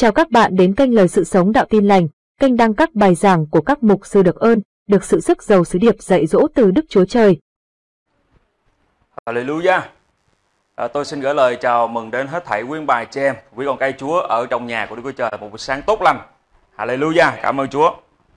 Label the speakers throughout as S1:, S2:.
S1: Chào các bạn đến kênh Lời Sự Sống Đạo Tin Lành, kênh đăng các bài giảng của các mục sư được ơn, được sự sức giàu sứ điệp dạy dỗ từ Đức Chúa Trời.
S2: Hallelujah. Tôi xin gửi lời chào mừng đến hết thảy quý bà chị em, quý con cái Chúa ở trong nhà của Đức Chúa Trời một buổi sáng tốt lành. Hallelujah, cảm ơn Chúa.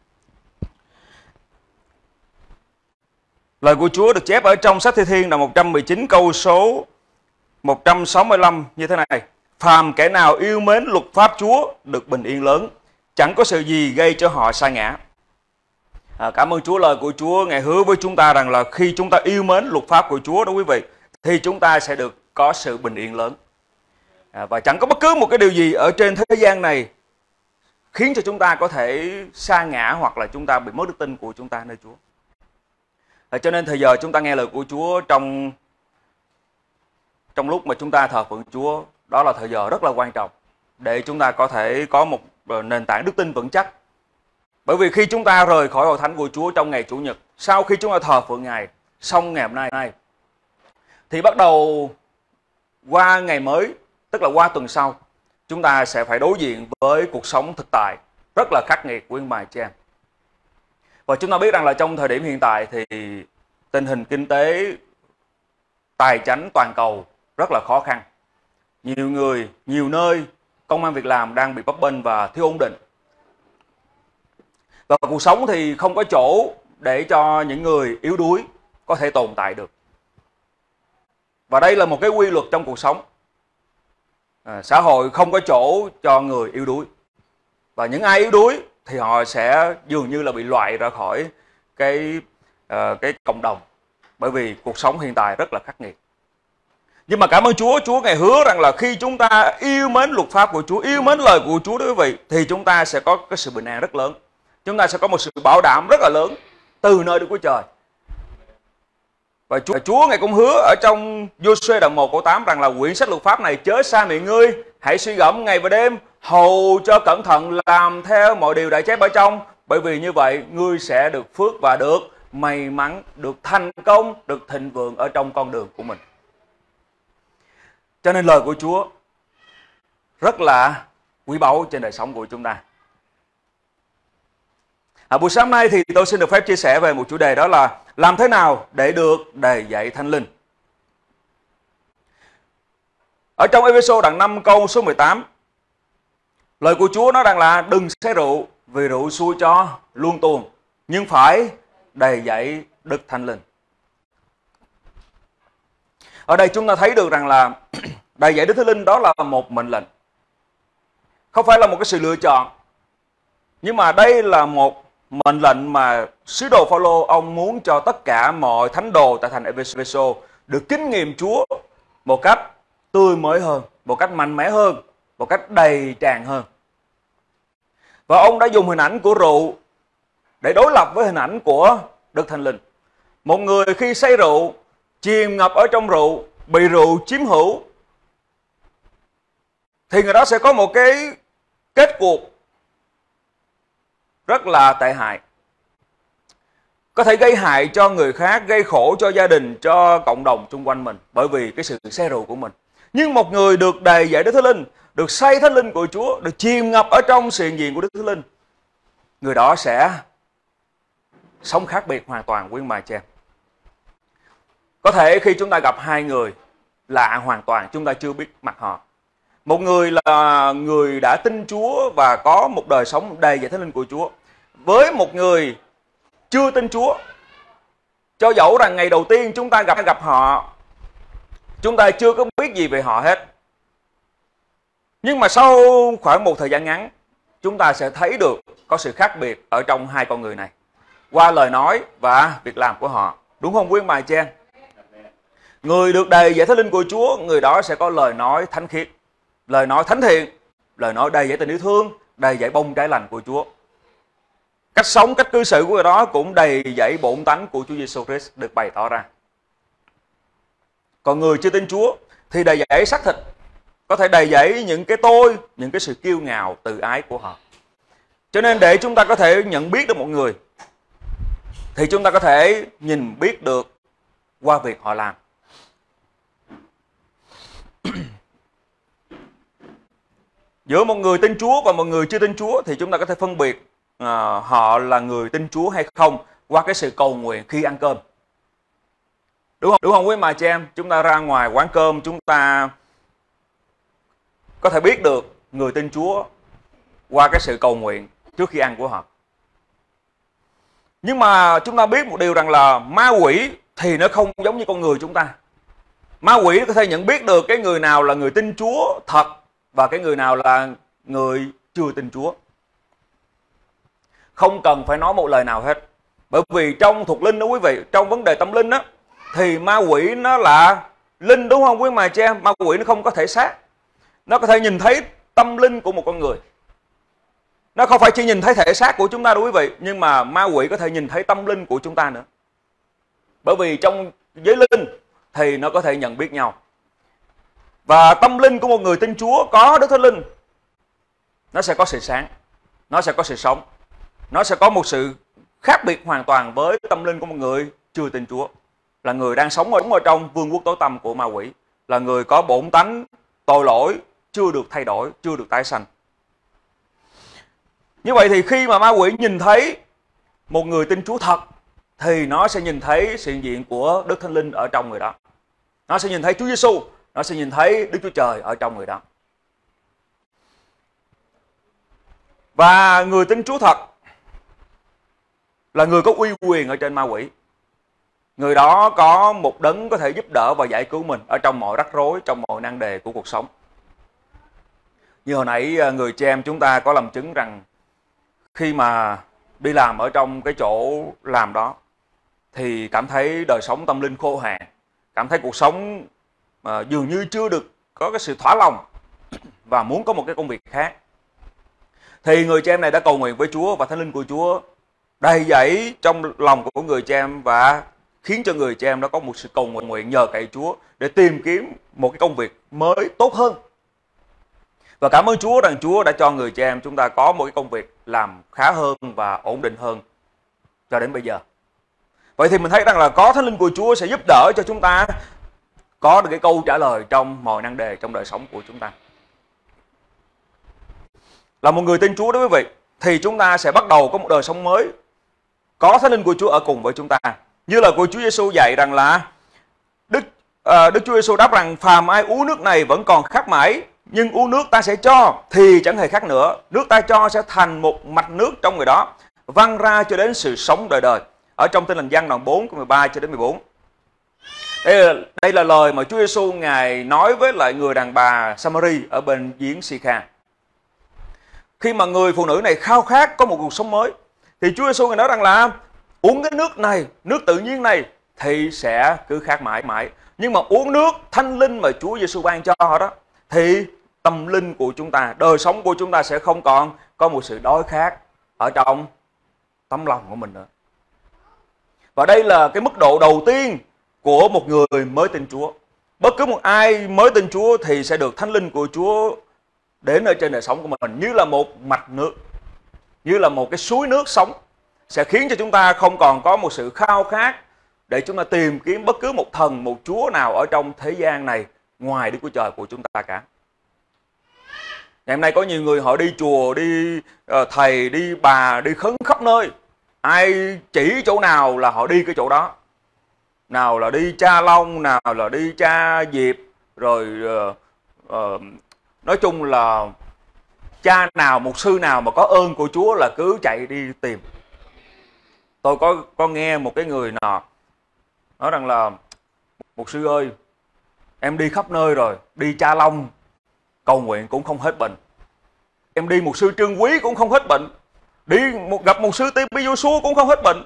S2: Lời của Chúa được chép ở trong sách Thi Thiên đoạn 119 câu số 165 như thế này: phàm kẻ nào yêu mến luật pháp Chúa được bình yên lớn, chẳng có sự gì gây cho họ sa ngã. Cảm ơn Chúa, lời của Chúa Ngài hứa với chúng ta rằng là khi chúng ta yêu mến luật pháp của Chúa đó quý vị, thì chúng ta sẽ được có sự bình yên lớn. Và chẳng có bất cứ một cái điều gì ở trên thế gian này khiến cho chúng ta có thể sa ngã hoặc là chúng ta bị mất đức tin của chúng ta nơi Chúa. Cho nên thời giờ chúng ta nghe lời của Chúa trong lúc mà chúng ta thờ phượng Chúa, đó là thời giờ rất là quan trọng để chúng ta có thể có một nền tảng đức tin vững chắc. Bởi vì khi chúng ta rời khỏi hội thánh của Chúa trong ngày Chủ nhật, sau khi chúng ta thờ phượng Ngài xong ngày hôm nay, thì bắt đầu qua ngày mới, tức là qua tuần sau, chúng ta sẽ phải đối diện với cuộc sống thực tại rất là khắc nghiệt của bà chị em. Và chúng ta biết rằng là trong thời điểm hiện tại thì tình hình kinh tế, tài chánh toàn cầu rất là khó khăn. Nhiều người, nhiều nơi công ăn việc làm đang bị bấp bênh và thiếu ổn định. Và cuộc sống thì không có chỗ để cho những người yếu đuối có thể tồn tại được. Và đây là một cái quy luật trong cuộc sống. Xã hội không có chỗ cho người yếu đuối. Và những ai yếu đuối thì họ sẽ dường như là bị loại ra khỏi cái cộng đồng. Bởi vì cuộc sống hiện tại rất là khắc nghiệt. Nhưng mà cảm ơn Chúa, Chúa Ngài hứa rằng là khi chúng ta yêu mến luật pháp của Chúa, yêu mến lời của Chúa đó quý vị, thì chúng ta sẽ có cái sự bình an rất lớn. Chúng ta sẽ có một sự bảo đảm rất là lớn từ nơi Đức Chúa Trời. Và Chúa Ngài cũng hứa ở trong Giô-suê đoạn 1 câu 8 rằng là quyển sách luật pháp này chớ xa miệng ngươi, hãy suy gẫm ngày và đêm, hầu cho cẩn thận làm theo mọi điều đã chép ở trong, bởi vì như vậy ngươi sẽ được phước và được may mắn, được thành công, được thịnh vượng ở trong con đường của mình. Cho nên lời của Chúa rất là quý báu trên đời sống của chúng ta. Buổi sáng nay thì tôi xin được phép chia sẻ về một chủ đề, đó là làm thế nào để được đầy dạy Thánh Linh. Ở trong Ê-phê-sô đoạn 5 câu số 18, lời của Chúa nói rằng là đừng say rượu, vì rượu xui cho luôn tuồng, nhưng phải đầy dạy Đức Thánh Linh. Ở đây chúng ta thấy được rằng là đầy dạy Đức Thánh Linh đó là một mệnh lệnh, không phải là một cái sự lựa chọn, nhưng mà đây là một mệnh lệnh mà sứ đồ Phao-lô ông muốn cho tất cả mọi thánh đồ tại thành Ê-phê-sô được kinh nghiệm Chúa một cách tươi mới hơn, một cách mạnh mẽ hơn, một cách đầy tràn hơn. Và ông đã dùng hình ảnh của rượu để đối lập với hình ảnh của Đức Thánh Linh. Một người khi say rượu, chìm ngập ở trong rượu, bị rượu chiếm hữu, thì người đó sẽ có một cái kết cuộc rất là tệ hại. Có thể gây hại cho người khác, gây khổ cho gia đình, cho cộng đồng xung quanh mình bởi vì cái sự say rượu của mình. Nhưng một người được đầy dạy Đức Thánh Linh, được say Thánh Linh của Chúa, được chìm ngập ở trong sự hiện diện của Đức Thánh Linh, người đó sẽ sống khác biệt hoàn toàn quý bà chị em. Có thể khi chúng ta gặp hai người lạ hoàn toàn, chúng ta chưa biết mặt họ. Một người là người đã tin Chúa và có một đời sống đầy dạy Thánh Linh của Chúa, với một người chưa tin Chúa. Cho dẫu rằng ngày đầu tiên chúng ta gặp họ, chúng ta chưa có biết gì về họ hết, nhưng mà sau khoảng một thời gian ngắn, chúng ta sẽ thấy được có sự khác biệt ở trong hai con người này qua lời nói và việc làm của họ. Đúng không quý bà chị em? Người được đầy dạy Thánh Linh của Chúa, người đó sẽ có lời nói thánh khiết, lời nói thánh thiện, lời nói đầy dạy tình yêu thương, đầy dạy bông trái lành của Chúa. Cách sống, cách cư xử của người đó cũng đầy dạy bổn tánh của Chúa Giêsu Christ được bày tỏ ra. Còn người chưa tin Chúa thì đầy dạy xác thịt, có thể đầy dạy những cái tôi, những cái sự kiêu ngạo, tự ái của họ. Cho nên để chúng ta có thể nhận biết được một người thì chúng ta có thể nhìn biết được qua việc họ làm. Giữa một người tin Chúa và một người chưa tin Chúa thì chúng ta có thể phân biệt họ là người tin Chúa hay không qua cái sự cầu nguyện khi ăn cơm. Đúng không quý mà chị em? Chúng ta ra ngoài quán cơm, chúng ta có thể biết được người tin Chúa qua cái sự cầu nguyện trước khi ăn của họ. Nhưng mà chúng ta biết một điều rằng là ma quỷ thì nó không giống như con người chúng ta. Ma quỷ có thể nhận biết được cái người nào là người tin Chúa thật và cái người nào là người chưa tin Chúa. Không cần phải nói một lời nào hết. Bởi vì trong thuộc linh đó quý vị, trong vấn đề tâm linh đó, thì ma quỷ nó là linh, đúng không quý mà chị em? Ma quỷ nó không có thể xác. Nó có thể nhìn thấy tâm linh của một con người. Nó không phải chỉ nhìn thấy thể xác của chúng ta đâu quý vị, nhưng mà ma quỷ có thể nhìn thấy tâm linh của chúng ta nữa. Bởi vì trong giới linh thì nó có thể nhận biết nhau. Và tâm linh của một người tin Chúa có Đức Thánh Linh, nó sẽ có sự sáng, nó sẽ có sự sống, nó sẽ có một sự khác biệt hoàn toàn với tâm linh của một người chưa tin Chúa, là người đang sống ở trong vương quốc tối tăm của ma quỷ, là người có bổn tánh tội lỗi chưa được thay đổi, chưa được tái sanh. Như vậy thì khi mà ma quỷ nhìn thấy một người tin Chúa thật thì nó sẽ nhìn thấy sự hiện diện của Đức Thánh Linh ở trong người đó. Nó sẽ nhìn thấy Chúa Giêsu, nó sẽ nhìn thấy Đức Chúa Trời ở trong người đó. Và người tin Chúa thật là người có uy quyền ở trên ma quỷ. Người đó có một đấng có thể giúp đỡ và giải cứu mình ở trong mọi rắc rối, trong mọi nan đề của cuộc sống. Như hồi nãy người chị em chúng ta có làm chứng rằng khi mà đi làm ở trong cái chỗ làm đó thì cảm thấy đời sống tâm linh khô hạn, cảm thấy cuộc sống dường như chưa được có cái sự thỏa lòng và muốn có một cái công việc khác. Thì người chị em này đã cầu nguyện với Chúa và Thánh Linh của Chúa đầy dẫy trong lòng của người chị em và khiến cho người chị em đó có một sự cầu nguyện nhờ cậy Chúa để tìm kiếm một cái công việc mới tốt hơn. Và cảm ơn Chúa rằng Chúa đã cho người chị em chúng ta có một cái công việc làm khá hơn và ổn định hơn cho đến bây giờ. Vậy thì mình thấy rằng là có Thánh Linh của Chúa sẽ giúp đỡ cho chúng ta có được cái câu trả lời trong mọi nan đề trong đời sống của chúng ta. Là một người tin Chúa đó quý vị, thì chúng ta sẽ bắt đầu có một đời sống mới, có Thánh Linh của Chúa ở cùng với chúng ta. Như là của Chúa Giêsu dạy rằng là Đức Chúa Giêsu đáp rằng phàm ai uống nước này vẫn còn khát mãi, nhưng uống nước ta sẽ cho thì chẳng hề khát nữa. Nước ta cho sẽ thành một mạch nước trong người đó, văng ra cho đến sự sống đời đời. Ở trong Tin Lành Giăng đoạn 4 câu 13 cho đến 14. Đây là lời mà Chúa Giêsu Ngài nói với lại người đàn bà Samari ở bên giếng Si-kha. Khi mà người phụ nữ này khao khát có một cuộc sống mới, thì Chúa Giêsu Ngài nói rằng là uống cái nước này, nước tự nhiên này thì sẽ cứ khát mãi mãi. Nhưng mà uống nước Thánh Linh mà Chúa Giêsu ban cho họ đó, thì tâm linh của chúng ta, đời sống của chúng ta sẽ không còn có một sự đói khát ở trong tấm lòng của mình nữa. Và đây là cái mức độ đầu tiên của một người mới tin Chúa. Bất cứ một ai mới tin Chúa thì sẽ được Thánh Linh của Chúa đến ở trên đời sống của mình như là một mạch nước, như là một cái suối nước sống, sẽ khiến cho chúng ta không còn có một sự khao khát để chúng ta tìm kiếm bất cứ một thần, một chúa nào ở trong thế gian này ngoài Đức Chúa Trời của chúng ta cả. Ngày hôm nay có nhiều người họ đi chùa, đi thầy, đi bà, đi khấn khắp nơi. Ai chỉ chỗ nào là họ đi cái chỗ đó. Nào là đi Cha Long, nào là đi Cha Diệp, rồi nói chung là cha nào, mục sư nào mà có ơn của Chúa là cứ chạy đi tìm. Tôi có nghe một cái người nào nói rằng là mục sư ơi, em đi khắp nơi rồi, đi Cha Long cầu nguyện cũng không hết bệnh, em đi mục sư Trương Quý cũng không hết bệnh, đi gặp mục sư Tim Giô-xua cũng không hết bệnh.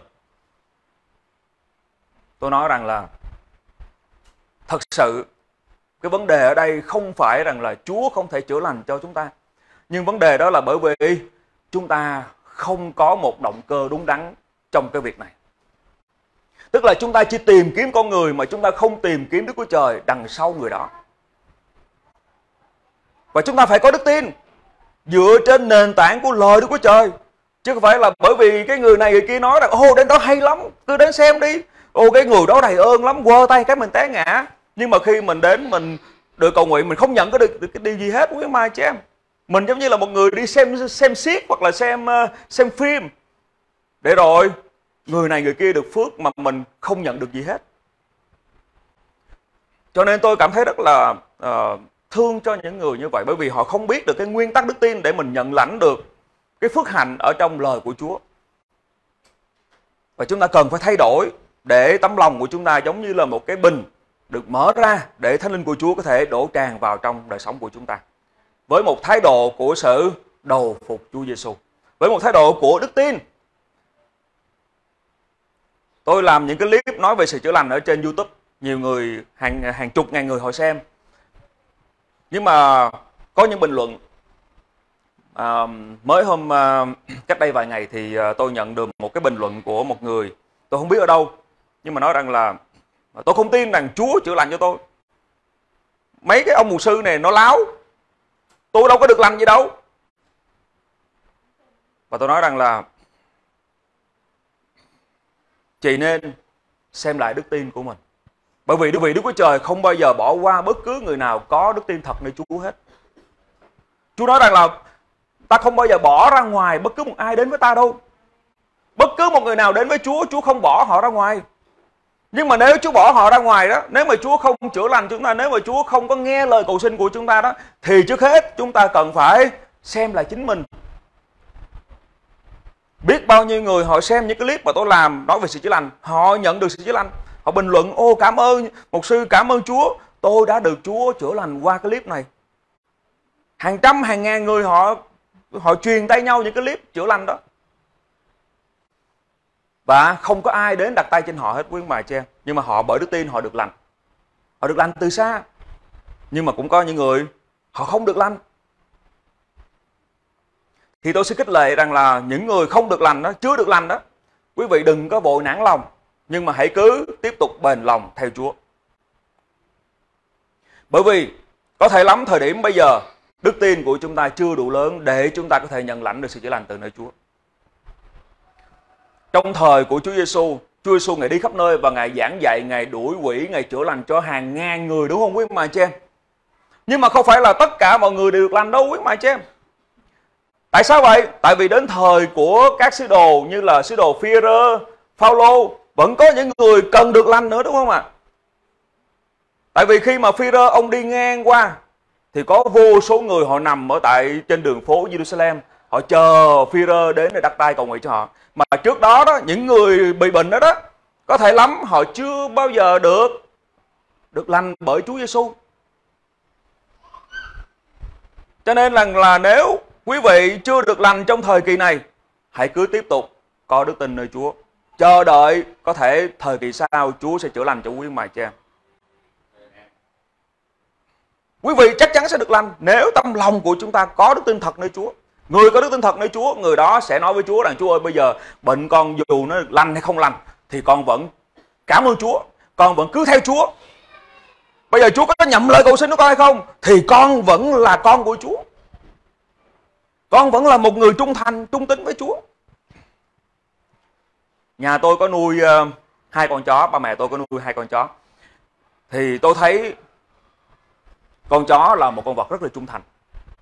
S2: Tôi nói rằng là thật sự cái vấn đề ở đây không phải rằng là Chúa không thể chữa lành cho chúng ta, nhưng vấn đề đó là bởi vì chúng ta không có một động cơ đúng đắn trong cái việc này. Tức là chúng ta chỉ tìm kiếm con người mà chúng ta không tìm kiếm Đức Chúa Trời đằng sau người đó. Và chúng ta phải có đức tin dựa trên nền tảng của lời Đức Chúa Trời, chứ không phải là bởi vì cái người này người kia nói rằng ô đến đó hay lắm, cứ đến xem đi, ô cái người đó đầy ơn lắm, quơ tay cái mình té ngã. Nhưng mà khi mình đến mình được cầu nguyện, mình không nhận được cái điều gì hết quý mai chị em. Mình giống như là một người đi xem xiếc hoặc là xem phim, để rồi người này người kia được phước mà mình không nhận được gì hết. Cho nên tôi cảm thấy rất là thương cho những người như vậy, bởi vì họ không biết được cái nguyên tắc đức tin để mình nhận lãnh được cái phước hạnh ở trong lời của Chúa. Và chúng ta cần phải thay đổi để tấm lòng của chúng ta giống như là một cái bình được mở ra để Thánh Linh của Chúa có thể đổ tràn vào trong đời sống của chúng ta. Với một thái độ của sự đầu phục Chúa Giêsu, với một thái độ của đức tin. Tôi làm những cái clip nói về sự chữa lành ở trên YouTube, nhiều người, hàng chục ngàn người họ xem. Nhưng mà có những bình luận, mới cách đây vài ngày thì tôi nhận được một cái bình luận của một người, tôi không biết ở đâu, nhưng mà nói rằng là tôi không tin rằng Chúa chữa lành cho tôi. Mấy cái ông mục sư này nó láo, tôi đâu có được lành gì đâu. Và tôi nói rằng là chị nên xem lại đức tin của mình. Bởi vì Đức Chúa Trời không bao giờ bỏ qua bất cứ người nào có đức tin thật nơi Chúa hết. Chúa nói rằng là ta không bao giờ bỏ ra ngoài bất cứ một ai đến với ta đâu. Bất cứ một người nào đến với Chúa, Chúa không bỏ họ ra ngoài. Nhưng mà nếu Chúa bỏ họ ra ngoài đó, nếu mà Chúa không chữa lành chúng ta, nếu mà Chúa không có nghe lời cầu xin của chúng ta đó, thì trước hết chúng ta cần phải xem lại chính mình. Biết bao nhiêu người họ xem những cái clip mà tôi làm nói về sự chữa lành, họ nhận được sự chữa lành, họ bình luận: ô cảm ơn mục sư, cảm ơn Chúa, tôi đã được Chúa chữa lành qua cái clip này. Hàng trăm hàng ngàn người họ truyền tay nhau những cái clip chữa lành đó. Và không có ai đến đặt tay trên họ hết, quý bà chị em. Nhưng mà họ bởi đức tin họ được lành. Họ được lành từ xa. Nhưng mà cũng có những người họ không được lành. Thì tôi sẽ khích lệ rằng là những người không được lành đó, chưa được lành đó, quý vị đừng có vội nản lòng, nhưng mà hãy cứ tiếp tục bền lòng theo Chúa. Bởi vì có thể lắm thời điểm bây giờ đức tin của chúng ta chưa đủ lớn để chúng ta có thể nhận lãnh được sự chữa lành từ nơi Chúa. Trong thời của Chúa Giêsu Ngài đi khắp nơi và Ngài giảng dạy, Ngài đuổi quỷ, Ngài chữa lành cho hàng ngàn người, đúng không quý bà chị em? Nhưng mà không phải là tất cả mọi người đều được lành đâu quý bà chị em. Tại sao vậy? Tại vì đến thời của các sứ đồ như là sứ đồ Phi-e-rơ, Phao-lô, vẫn có những người cần được lành nữa, đúng không ạ? Tại vì khi mà Phi-e-rơ ông đi ngang qua thì có vô số người họ nằm ở trên đường phố Jerusalem, họ chờ Phi-e-rơ đến để đặt tay cầu nguyện cho họ. Mà trước đó đó, những người bị bệnh đó có thể lắm họ chưa bao giờ được lành bởi Chúa Giêsu. Cho nên là nếu quý vị chưa được lành trong thời kỳ này, hãy cứ tiếp tục có đức tin nơi Chúa, chờ đợi có thể thời kỳ sau Chúa sẽ chữa lành cho quý bà chị em. Quý vị chắc chắn sẽ được lành nếu tâm lòng của chúng ta có đức tin thật nơi Chúa. Người có đức tin thật nơi Chúa, người đó sẽ nói với Chúa rằng: Chúa ơi, bây giờ bệnh con dù nó lành hay không lành thì con vẫn cảm ơn Chúa, con vẫn cứ theo Chúa. Bây giờ Chúa có nhậm lời cầu xin của con hay không thì con vẫn là con của Chúa. Con vẫn là một người trung thành, trung tín với Chúa. Nhà tôi có nuôi 2 con chó, ba mẹ tôi có nuôi 2 con chó. Thì tôi thấy con chó là một con vật rất là trung thành.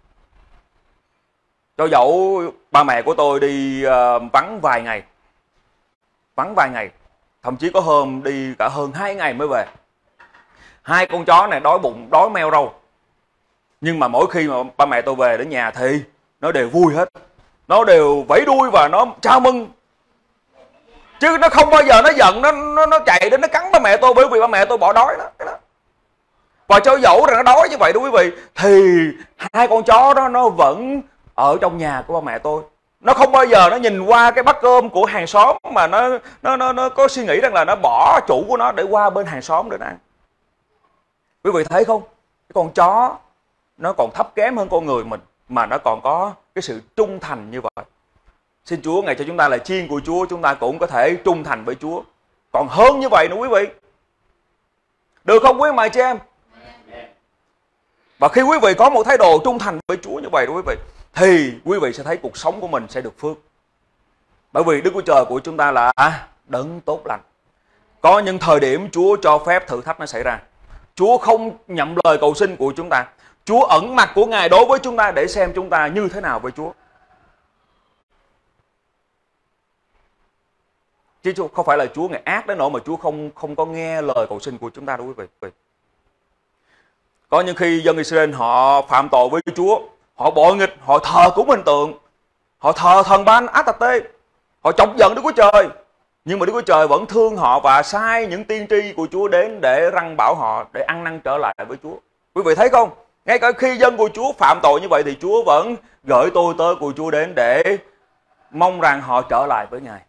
S2: Cho dẫu ba mẹ của tôi đi vắng vài ngày, thậm chí có hôm đi cả hơn 2 ngày mới về. 2 con chó này đói bụng, đói meo râu. Nhưng mà mỗi khi mà ba mẹ tôi về đến nhà thì nó đều vui hết. Nó đều vẫy đuôi và nó chào mừng. Chứ nó không bao giờ nó giận, nó chạy đến nó cắn ba mẹ tôi, bởi vì ba mẹ tôi bỏ đói đó. Và cho dẫu rằng nó đói như vậy đó quý vị, thì 2 con chó đó nó vẫn ở trong nhà của ba mẹ tôi. Nó không bao giờ nó nhìn qua cái bát cơm của hàng xóm mà nó có suy nghĩ rằng là nó bỏ chủ của nó để qua bên hàng xóm để nó ăn. Quý vị thấy không? Cái con chó nó còn thấp kém hơn con người mình, mà nó còn có cái sự trung thành như vậy. Xin Chúa ngày cho chúng ta là chiên của Chúa, chúng ta cũng có thể trung thành với Chúa. Còn hơn như vậy nữa quý vị. Được không quý bà chị em? Và khi quý vị có một thái độ trung thành với Chúa như vậy đó quý vị, thì quý vị sẽ thấy cuộc sống của mình sẽ được phước. Bởi vì Đức Chúa Trời của chúng ta là đấng tốt lành. Có những thời điểm Chúa cho phép thử thách nó xảy ra. Chúa không nhậm lời cầu xin của chúng ta. Chúa ẩn mặt của Ngài đối với chúng ta để xem chúng ta như thế nào với Chúa. Chứ không phải là Chúa Ngài ác đến nỗi mà Chúa không có nghe lời cầu xin của chúng ta đâu quý vị. Có những khi dân Israel họ phạm tội với Chúa, họ bội nghịch, họ thờ cúng hình tượng, họ thờ thần Ban Át-tà-tê, họ chọc giận Đức Chúa Trời. Nhưng mà Đức Chúa Trời vẫn thương họ và sai những tiên tri của Chúa đến để răn bảo họ, để ăn năn trở lại với Chúa. Quý vị thấy không? Ngay cả khi dân của Chúa phạm tội như vậy thì Chúa vẫn gửi tôi tớ của Chúa đến để mong rằng họ trở lại với Ngài.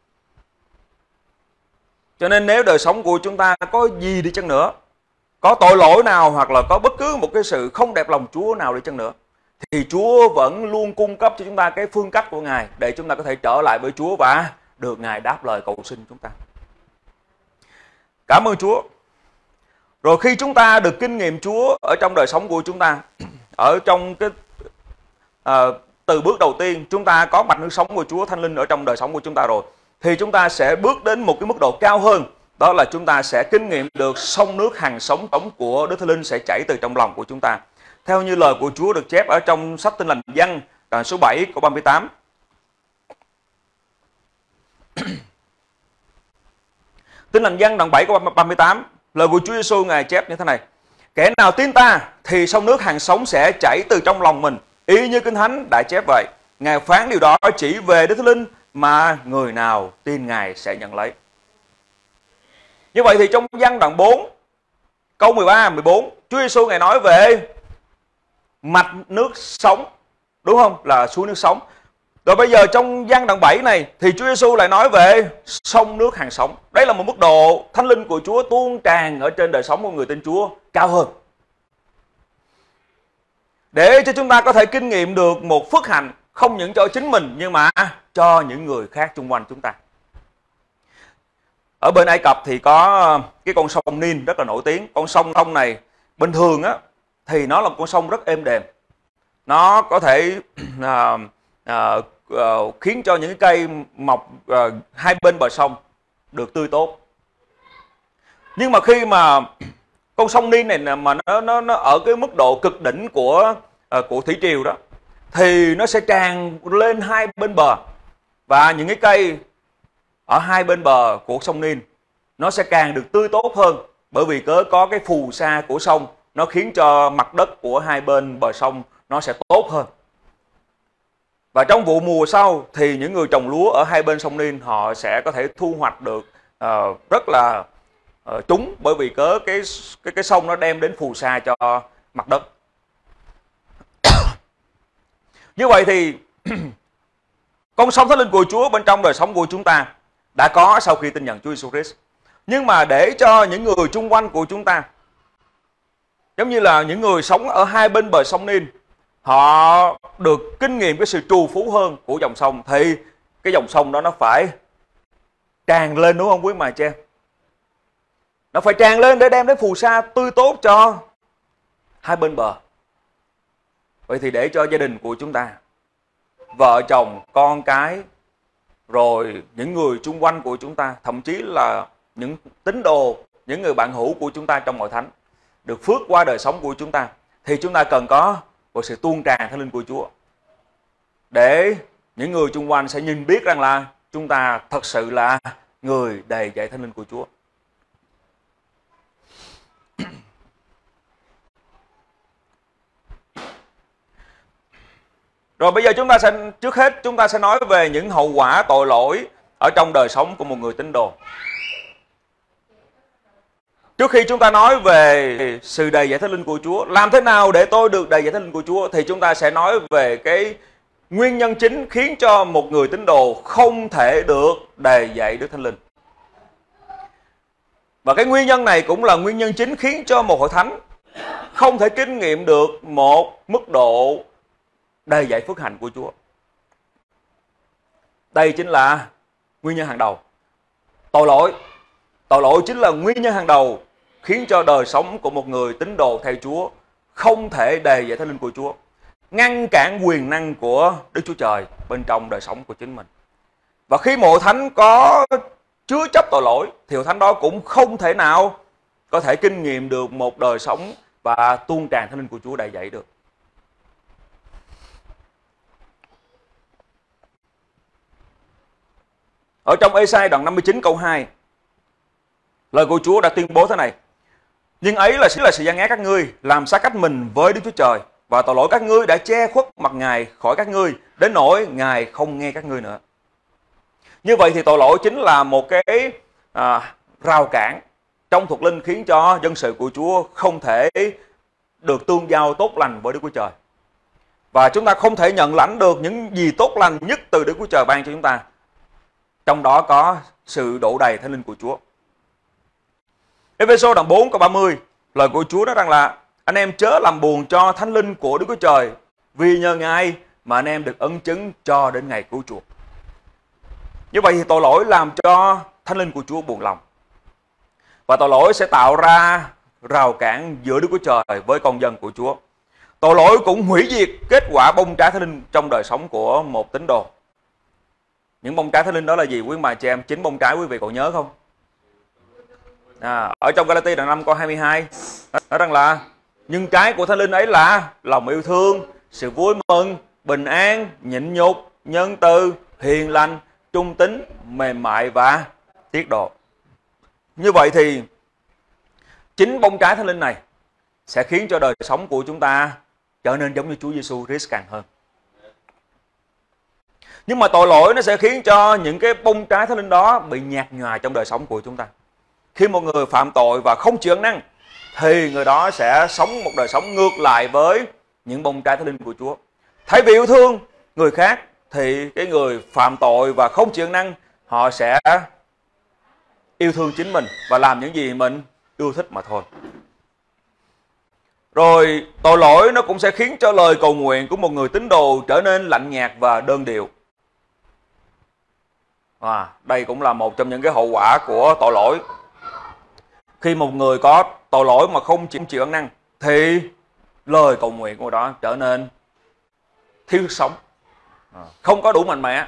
S2: Cho nên nếu đời sống của chúng ta có gì đi chăng nữa, có tội lỗi nào hoặc là có bất cứ một cái sự không đẹp lòng Chúa nào đi chăng nữa, thì Chúa vẫn luôn cung cấp cho chúng ta cái phương cách của Ngài để chúng ta có thể trở lại với Chúa và được Ngài đáp lời cầu xin chúng ta. Cảm ơn Chúa. Rồi khi chúng ta được kinh nghiệm Chúa ở trong đời sống của chúng ta, ở trong cái từ bước đầu tiên chúng ta có mạch nước sống của Chúa Thánh Linh ở trong đời sống của chúng ta rồi, thì chúng ta sẽ bước đến một cái mức độ cao hơn. Đó là chúng ta sẽ kinh nghiệm được sông nước hằng sống sống của Đức Thánh Linh sẽ chảy từ trong lòng của chúng ta. Theo như lời của Chúa được chép ở trong sách Tin Lành Giăng đoạn số 7 câu 38. Tin Lành Giăng đoạn 7 câu 38, lời của Chúa Giêsu Ngài chép như thế này: kẻ nào tin ta thì sông nước hằng sống sẽ chảy từ trong lòng mình, y như Kinh Thánh đã chép vậy. Ngài phán điều đó chỉ về Đức Thánh Linh mà người nào tin Ngài sẽ nhận lấy. Như vậy thì trong Giăng đoạn 4 câu 13, 14, Chúa Giêsu Ngài nói về mạch nước sống, đúng không? Là suối nước sống. Rồi bây giờ trong Giăng đoạn 7 này thì Chúa Giêsu lại nói về sông nước hằng sống. Đây là một mức độ Thánh Linh của Chúa tuôn tràn ở trên đời sống của người tin Chúa cao hơn, để cho chúng ta có thể kinh nghiệm được một phước hạnh không những cho chính mình nhưng mà cho những người khác xung quanh chúng ta. Ở bên Ai Cập thì có cái con sông Nin rất là nổi tiếng. Con sông này bình thường á thì nó là một con sông rất êm đềm. Nó có thể khiến cho những cây mọc hai bên bờ sông được tươi tốt. Nhưng mà khi mà con sông Nin này mà nó ở cái mức độ cực đỉnh của thủy triều đó, thì nó sẽ tràn lên hai bên bờ, và những cái cây ở hai bên bờ của sông Nin nó sẽ càng được tươi tốt hơn, bởi vì có cái phù sa của sông, nó khiến cho mặt đất của hai bên bờ sông nó sẽ tốt hơn. Và trong vụ mùa sau thì những người trồng lúa ở hai bên sông Nin họ sẽ có thể thu hoạch được rất là trúng, bởi vì cái sông nó đem đến phù sa cho mặt đất. Như vậy thì con sông Thánh Linh của Chúa bên trong đời sống của chúng ta đã có sau khi tin nhận Chúa Jesus Christ. Nhưng mà để cho những người chung quanh của chúng ta, giống như là những người sống ở hai bên bờ sông Nin, họ được kinh nghiệm cái sự trù phú hơn của dòng sông, thì cái dòng sông đó nó phải tràn lên, đúng không quý mà chị em? Nó phải tràn lên để đem đến phù sa tươi tốt cho hai bên bờ. Vậy thì để cho gia đình của chúng ta, vợ chồng, con cái, rồi những người chung quanh của chúng ta, thậm chí là những tín đồ, những người bạn hữu của chúng ta trong hội thánh được phước qua đời sống của chúng ta, thì chúng ta cần có một sự tuôn tràn Thánh Linh của Chúa, để những người chung quanh sẽ nhìn biết rằng là chúng ta thật sự là người đầy dạy Thánh Linh của Chúa. Rồi bây giờ trước hết chúng ta sẽ nói về những hậu quả tội lỗi ở trong đời sống của một người tín đồ. Trước khi chúng ta nói về sự đầy dạy Thánh Linh của Chúa, làm thế nào để tôi được đầy dạy Thánh Linh của Chúa, thì chúng ta sẽ nói về cái nguyên nhân chính khiến cho một người tín đồ không thể được đầy dạy Đức Thánh Linh. Và cái nguyên nhân này cũng là nguyên nhân chính khiến cho một hội thánh không thể kinh nghiệm được một mức độ đầy dạy phước hạnh của Chúa. Đây chính là nguyên nhân hàng đầu. Tội lỗi chính là nguyên nhân hàng đầu khiến cho đời sống của một người tín đồ theo Chúa không thể đầy dạy Thánh Linh của Chúa, ngăn cản quyền năng của Đức Chúa Trời bên trong đời sống của chính mình. Và khi một hội thánh có chứa chấp tội lỗi thì hội thánh đó cũng không thể nào có thể kinh nghiệm được một đời sống và tuôn tràn Thánh Linh của Chúa đầy dạy được. Ở trong Ê-sai đoạn 59 câu 2, lời của Chúa đã tuyên bố thế này: nhưng ấy là sự gian ác các ngươi, làm xa cách mình với Đức Chúa Trời, và tội lỗi các ngươi đã che khuất mặt Ngài khỏi các ngươi, đến nỗi Ngài không nghe các ngươi nữa. Như vậy thì tội lỗi chính là một cái rào cản trong thuộc linh, khiến cho dân sự của Chúa không thể được tương giao tốt lành với Đức Chúa Trời. Và chúng ta không thể nhận lãnh được những gì tốt lành nhất từ Đức Chúa Trời ban cho chúng ta. Trong đó có sự đổ đầy Thánh Linh của Chúa. Ê-phê-sô đoạn 4 câu 30, lời của Chúa nói rằng là: anh em chớ làm buồn cho Thánh Linh của Đức Chúa Trời, vì nhờ Ngài mà anh em được ân chứng cho đến ngày cứu chuộc. Như vậy thì tội lỗi làm cho Thánh Linh của Chúa buồn lòng. Và tội lỗi sẽ tạo ra rào cản giữa Đức Chúa Trời với con dân của Chúa. Tội lỗi cũng hủy diệt kết quả bông trái Thánh Linh trong đời sống của một tín đồ. Những bông trái Thánh Linh đó là gì quý bà chị em? 9 bông trái quý vị còn nhớ không? Ở trong Galatia đoạn 5 câu 22 nói rằng là: nhưng trái của Thánh Linh ấy là lòng yêu thương, sự vui mừng, bình an, nhịn nhục, nhân từ, hiền lành, trung tín, mềm mại và tiết độ. Như vậy thì 9 bông trái Thánh Linh này sẽ khiến cho đời sống của chúng ta trở nên giống như Chúa Giêsu Christ càng hơn. Nhưng mà tội lỗi nó sẽ khiến cho những cái bông trái Thánh Linh đó bị nhạt nhòa trong đời sống của chúng ta. Khi một người phạm tội và không chịu ăn năn thì người đó sẽ sống một đời sống ngược lại với những bông trái Thánh Linh của Chúa. Thay vì yêu thương người khác thì cái người phạm tội và không chịu ăn năn, họ sẽ yêu thương chính mình và làm những gì mình yêu thích mà thôi. Rồi tội lỗi nó cũng sẽ khiến cho lời cầu nguyện của một người tín đồ trở nên lạnh nhạt và đơn điệu. Đây cũng là một trong những cái hậu quả của tội lỗi. Khi một người có tội lỗi mà không chịu ăn năn thì lời cầu nguyện của người đó trở nên thiếu sức sống, không có đủ mạnh mẽ.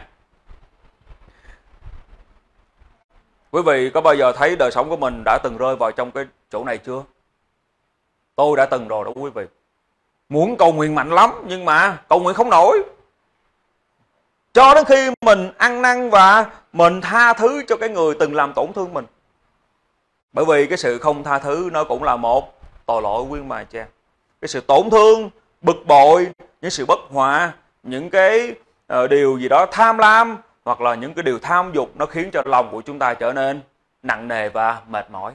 S2: Quý vị có bao giờ thấy đời sống của mình đã từng rơi vào trong cái chỗ này chưa? Tôi đã từng rồi đó quý vị. Muốn cầu nguyện mạnh lắm nhưng mà cầu nguyện không nổi. Cho đến khi mình ăn năn và mình tha thứ cho cái người từng làm tổn thương mình. Bởi vì cái sự không tha thứ nó cũng là một tội lỗi quý mà cha. Cái sự tổn thương, bực bội, những sự bất hòa, những cái điều gì đó tham lam, hoặc là những cái điều tham dục, nó khiến cho lòng của chúng ta trở nên nặng nề và mệt mỏi.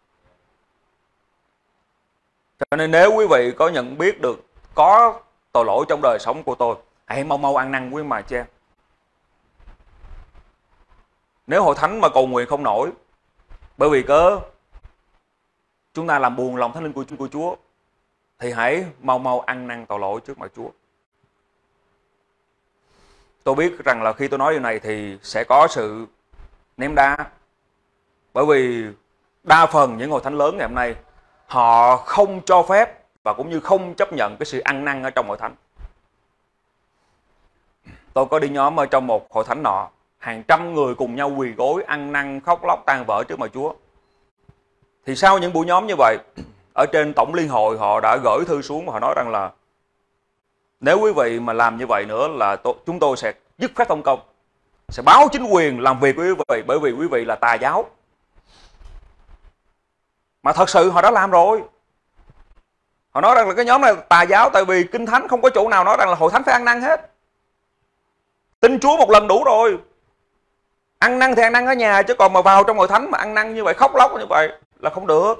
S2: Cho nên nếu quý vị có nhận biết được có tội lỗi trong đời sống của tôi, hãy mau mau ăn năn quý mà cha. Nếu hội thánh mà cầu nguyện không nổi, bởi vì chúng ta làm buồn lòng Thánh Linh của Chúa, thì hãy mau mau ăn năn tội lỗi trước mặt Chúa. Tôi biết rằng là khi tôi nói điều này thì sẽ có sự ném đá. Bởi vì đa phần những hội thánh lớn ngày hôm nay, họ không cho phép và cũng như không chấp nhận cái sự ăn năn ở trong hội thánh. Tôi có đi nhóm ở trong một hội thánh nọ, hàng trăm người cùng nhau quỳ gối ăn năn khóc lóc tan vỡ trước mặt Chúa. Thì sau những buổi nhóm như vậy, ở trên tổng liên hội họ đã gửi thư xuống và họ nói rằng là nếu quý vị mà làm như vậy nữa là chúng tôi sẽ dứt phép thông công, sẽ báo chính quyền làm việc với quý vị, bởi vì quý vị là tà giáo. Mà thật sự họ đã làm rồi. Họ nói rằng là cái nhóm này là tà giáo, tại vì Kinh Thánh không có chỗ nào nói rằng là hội thánh phải ăn năn hết. Tin Chúa một lần đủ rồi. Ăn năn thì ăn năn ở nhà, chứ còn mà vào trong hội thánh mà ăn năn như vậy, khóc lóc như vậy là không được.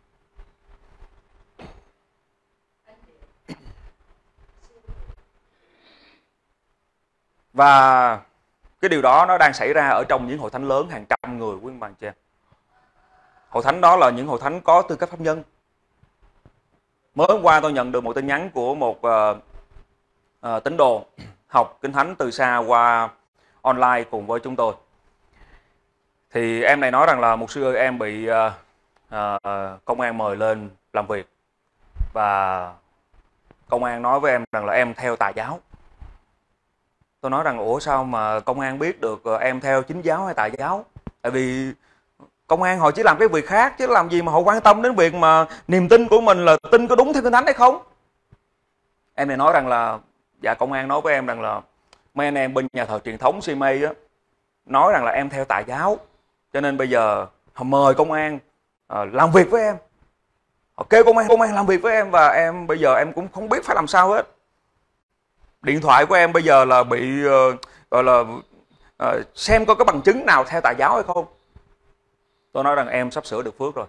S2: Và cái điều đó nó đang xảy ra ở trong những hội thánh lớn hàng trăm người quý bạn chị em. Hội thánh đó là những hội thánh có tư cách pháp nhân. Mới hôm qua tôi nhận được một tin nhắn của một tín đồ học Kinh Thánh từ xa qua online cùng với chúng tôi. Thì em này nói rằng là mục sư ơi, em bị công an mời lên làm việc. Và công an nói với em rằng là em theo tà giáo. Tôi nói rằng ủa sao mà công an biết được em theo chính giáo hay tà giáo? Tại vì công an họ chỉ làm cái việc khác, chứ làm gì mà họ quan tâm đến việc mà niềm tin của mình là tin có đúng theo Kinh Thánh hay không? Em này nói rằng là dạ công an nói với em rằng là mấy anh em bên nhà thờ truyền thống CMA á, nói rằng là em theo tà giáo, cho nên bây giờ họ mời công an làm việc với em. Họ kêu công an làm việc với em, và em bây giờ em cũng không biết phải làm sao hết. Điện thoại của em bây giờ là bị gọi là xem có cái bằng chứng nào theo tà giáo hay không. Tôi nói rằng em sắp sửa được phước rồi.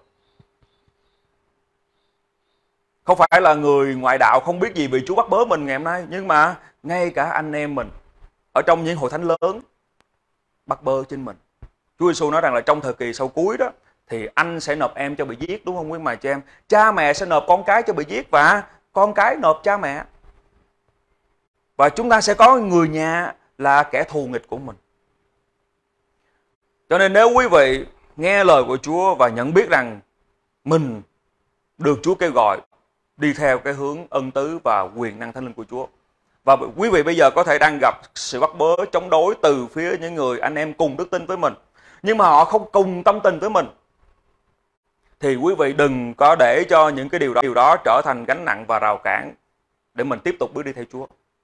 S2: Không phải là người ngoại đạo không biết gì bị Chúa bắt bớ mình ngày hôm nay, nhưng mà ngay cả anh em mình ở trong những hội thánh lớn bắt bớ trên mình. Chúa Giêsu nói rằng là trong thời kỳ sau cuối đó thì anh sẽ nộp em cho bị giết, đúng không quý mà chị em? Cha mẹ sẽ nộp con cái cho bị giết, và con cái nộp cha mẹ. Và chúng ta sẽ có người nhà là kẻ thù nghịch của mình. Cho nên nếu quý vị nghe lời của Chúa và nhận biết rằng mình được Chúa kêu gọi đi theo cái hướng ân tứ và quyền năng Thánh Linh của Chúa, và quý vị bây giờ có thể đang gặp sự bắt bớ chống đối từ phía những người anh em cùng đức tin với mình, nhưng mà họ không cùng tâm tình với mình, thì quý vị đừng có để cho những cái điều đó trở thành gánh nặng và rào cản để mình tiếp tục bước đi theo Chúa.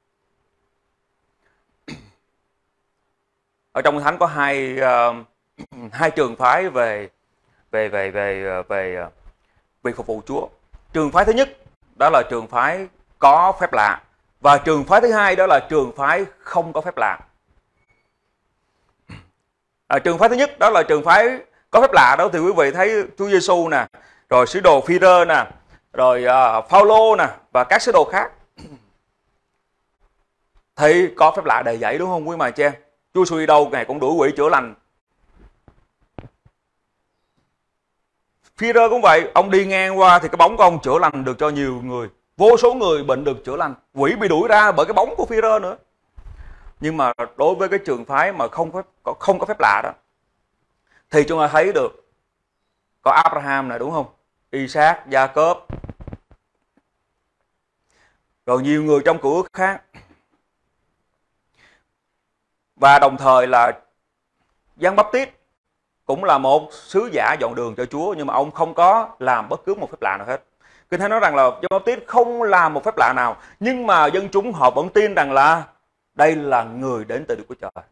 S2: Ở trong Thánh có hai trường phái về việc phục vụ Chúa. Trường phái thứ nhất đó là trường phái có phép lạ, và trường phái thứ hai đó là trường phái không có phép lạ. Trường phái thứ nhất đó là trường phái có phép lạ đó, thì quý vị thấy Chúa Giêsu nè, rồi sứ đồ Phi-rơ nè, rồi Phao-lô nè, và các sứ đồ khác thì có phép lạ đầy dẫy, đúng không quý mà chị em? Chúa Giêsu đi đâu ngày cũng đuổi quỷ chữa lành. Phi-rơ cũng vậy, ông đi ngang qua thì cái bóng của ông chữa lành được cho nhiều người, vô số người bệnh được chữa lành, quỷ bị đuổi ra bởi cái bóng của Phi-rơ nữa. Nhưng mà đối với cái trường phái mà không có phép lạ đó, thì chúng ta thấy được có Abraham này, đúng không? Isaac, Jacob, rồi nhiều người trong Cựu Ước khác. Và đồng thời là Giăng Báp-tít cũng là một sứ giả dọn đường cho Chúa, nhưng mà ông không có làm bất cứ một phép lạ nào hết. Kinh Thánh nói rằng là Giăng Báp-tít không làm một phép lạ nào, nhưng mà dân chúng họ vẫn tin rằng là đây là người đến từ Đức Chúa Trời.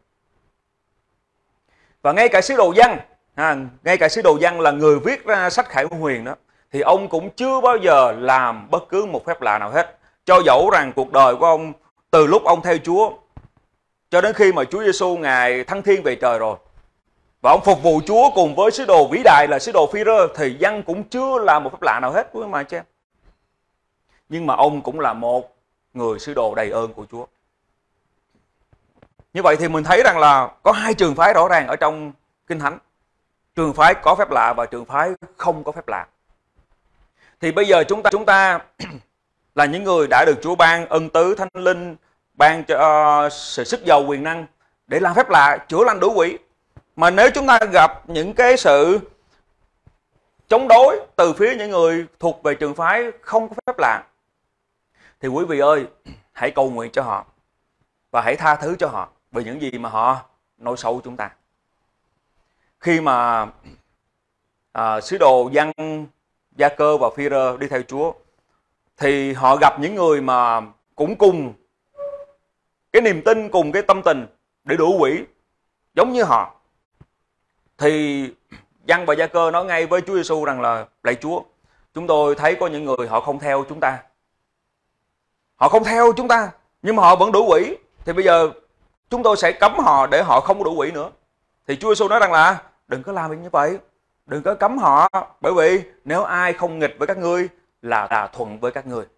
S2: Và ngay cả sứ đồ Giăng, ngay cả sứ đồ Giăng là người viết ra sách Khải Huyền đó, thì ông cũng chưa bao giờ làm bất cứ một phép lạ nào hết. Cho dẫu rằng cuộc đời của ông từ lúc ông theo Chúa cho đến khi mà Chúa Giêsu ngài thăng thiên về trời rồi, và ông phục vụ Chúa cùng với sứ đồ vĩ đại là sứ đồ Phi-rơ, thì Giăng cũng chưa làm một phép lạ nào hết, quý mà chị em. Nhưng mà ông cũng là một người sứ đồ đầy ơn của Chúa. Như vậy thì mình thấy rằng là có hai trường phái rõ ràng ở trong Kinh Thánh. Trường phái có phép lạ và trường phái không có phép lạ. Thì bây giờ chúng ta là những người đã được Chúa ban ân tứ Thánh Linh, ban cho sự sức giàu quyền năng để làm phép lạ, chữa lành đuổi quỷ. Mà nếu chúng ta gặp những cái sự chống đối từ phía những người thuộc về trường phái không có phép lạ, thì quý vị ơi, hãy cầu nguyện cho họ và hãy tha thứ cho họ vì những gì mà họ nói xấu chúng ta. Khi mà sứ đồ Giăng, Gia-cơ và Phi-rơ đi theo Chúa, thì họ gặp những người mà cũng cùng cái niềm tin, cùng cái tâm tình để đuổi quỷ giống như họ. Thì Giăng và Gia-cơ nói ngay với Chúa Giêsu rằng là: lạy Chúa, chúng tôi thấy có những người họ không theo chúng ta. Họ không theo chúng ta, nhưng mà họ vẫn đuổi quỷ. Thì bây giờ chúng tôi sẽ cấm họ để họ không có đuổi quỷ nữa. Thì Chúa Giêsu nói rằng là đừng có làm việc như vậy, đừng có cấm họ, bởi vì nếu ai không nghịch với các ngươi là thuận với các ngươi.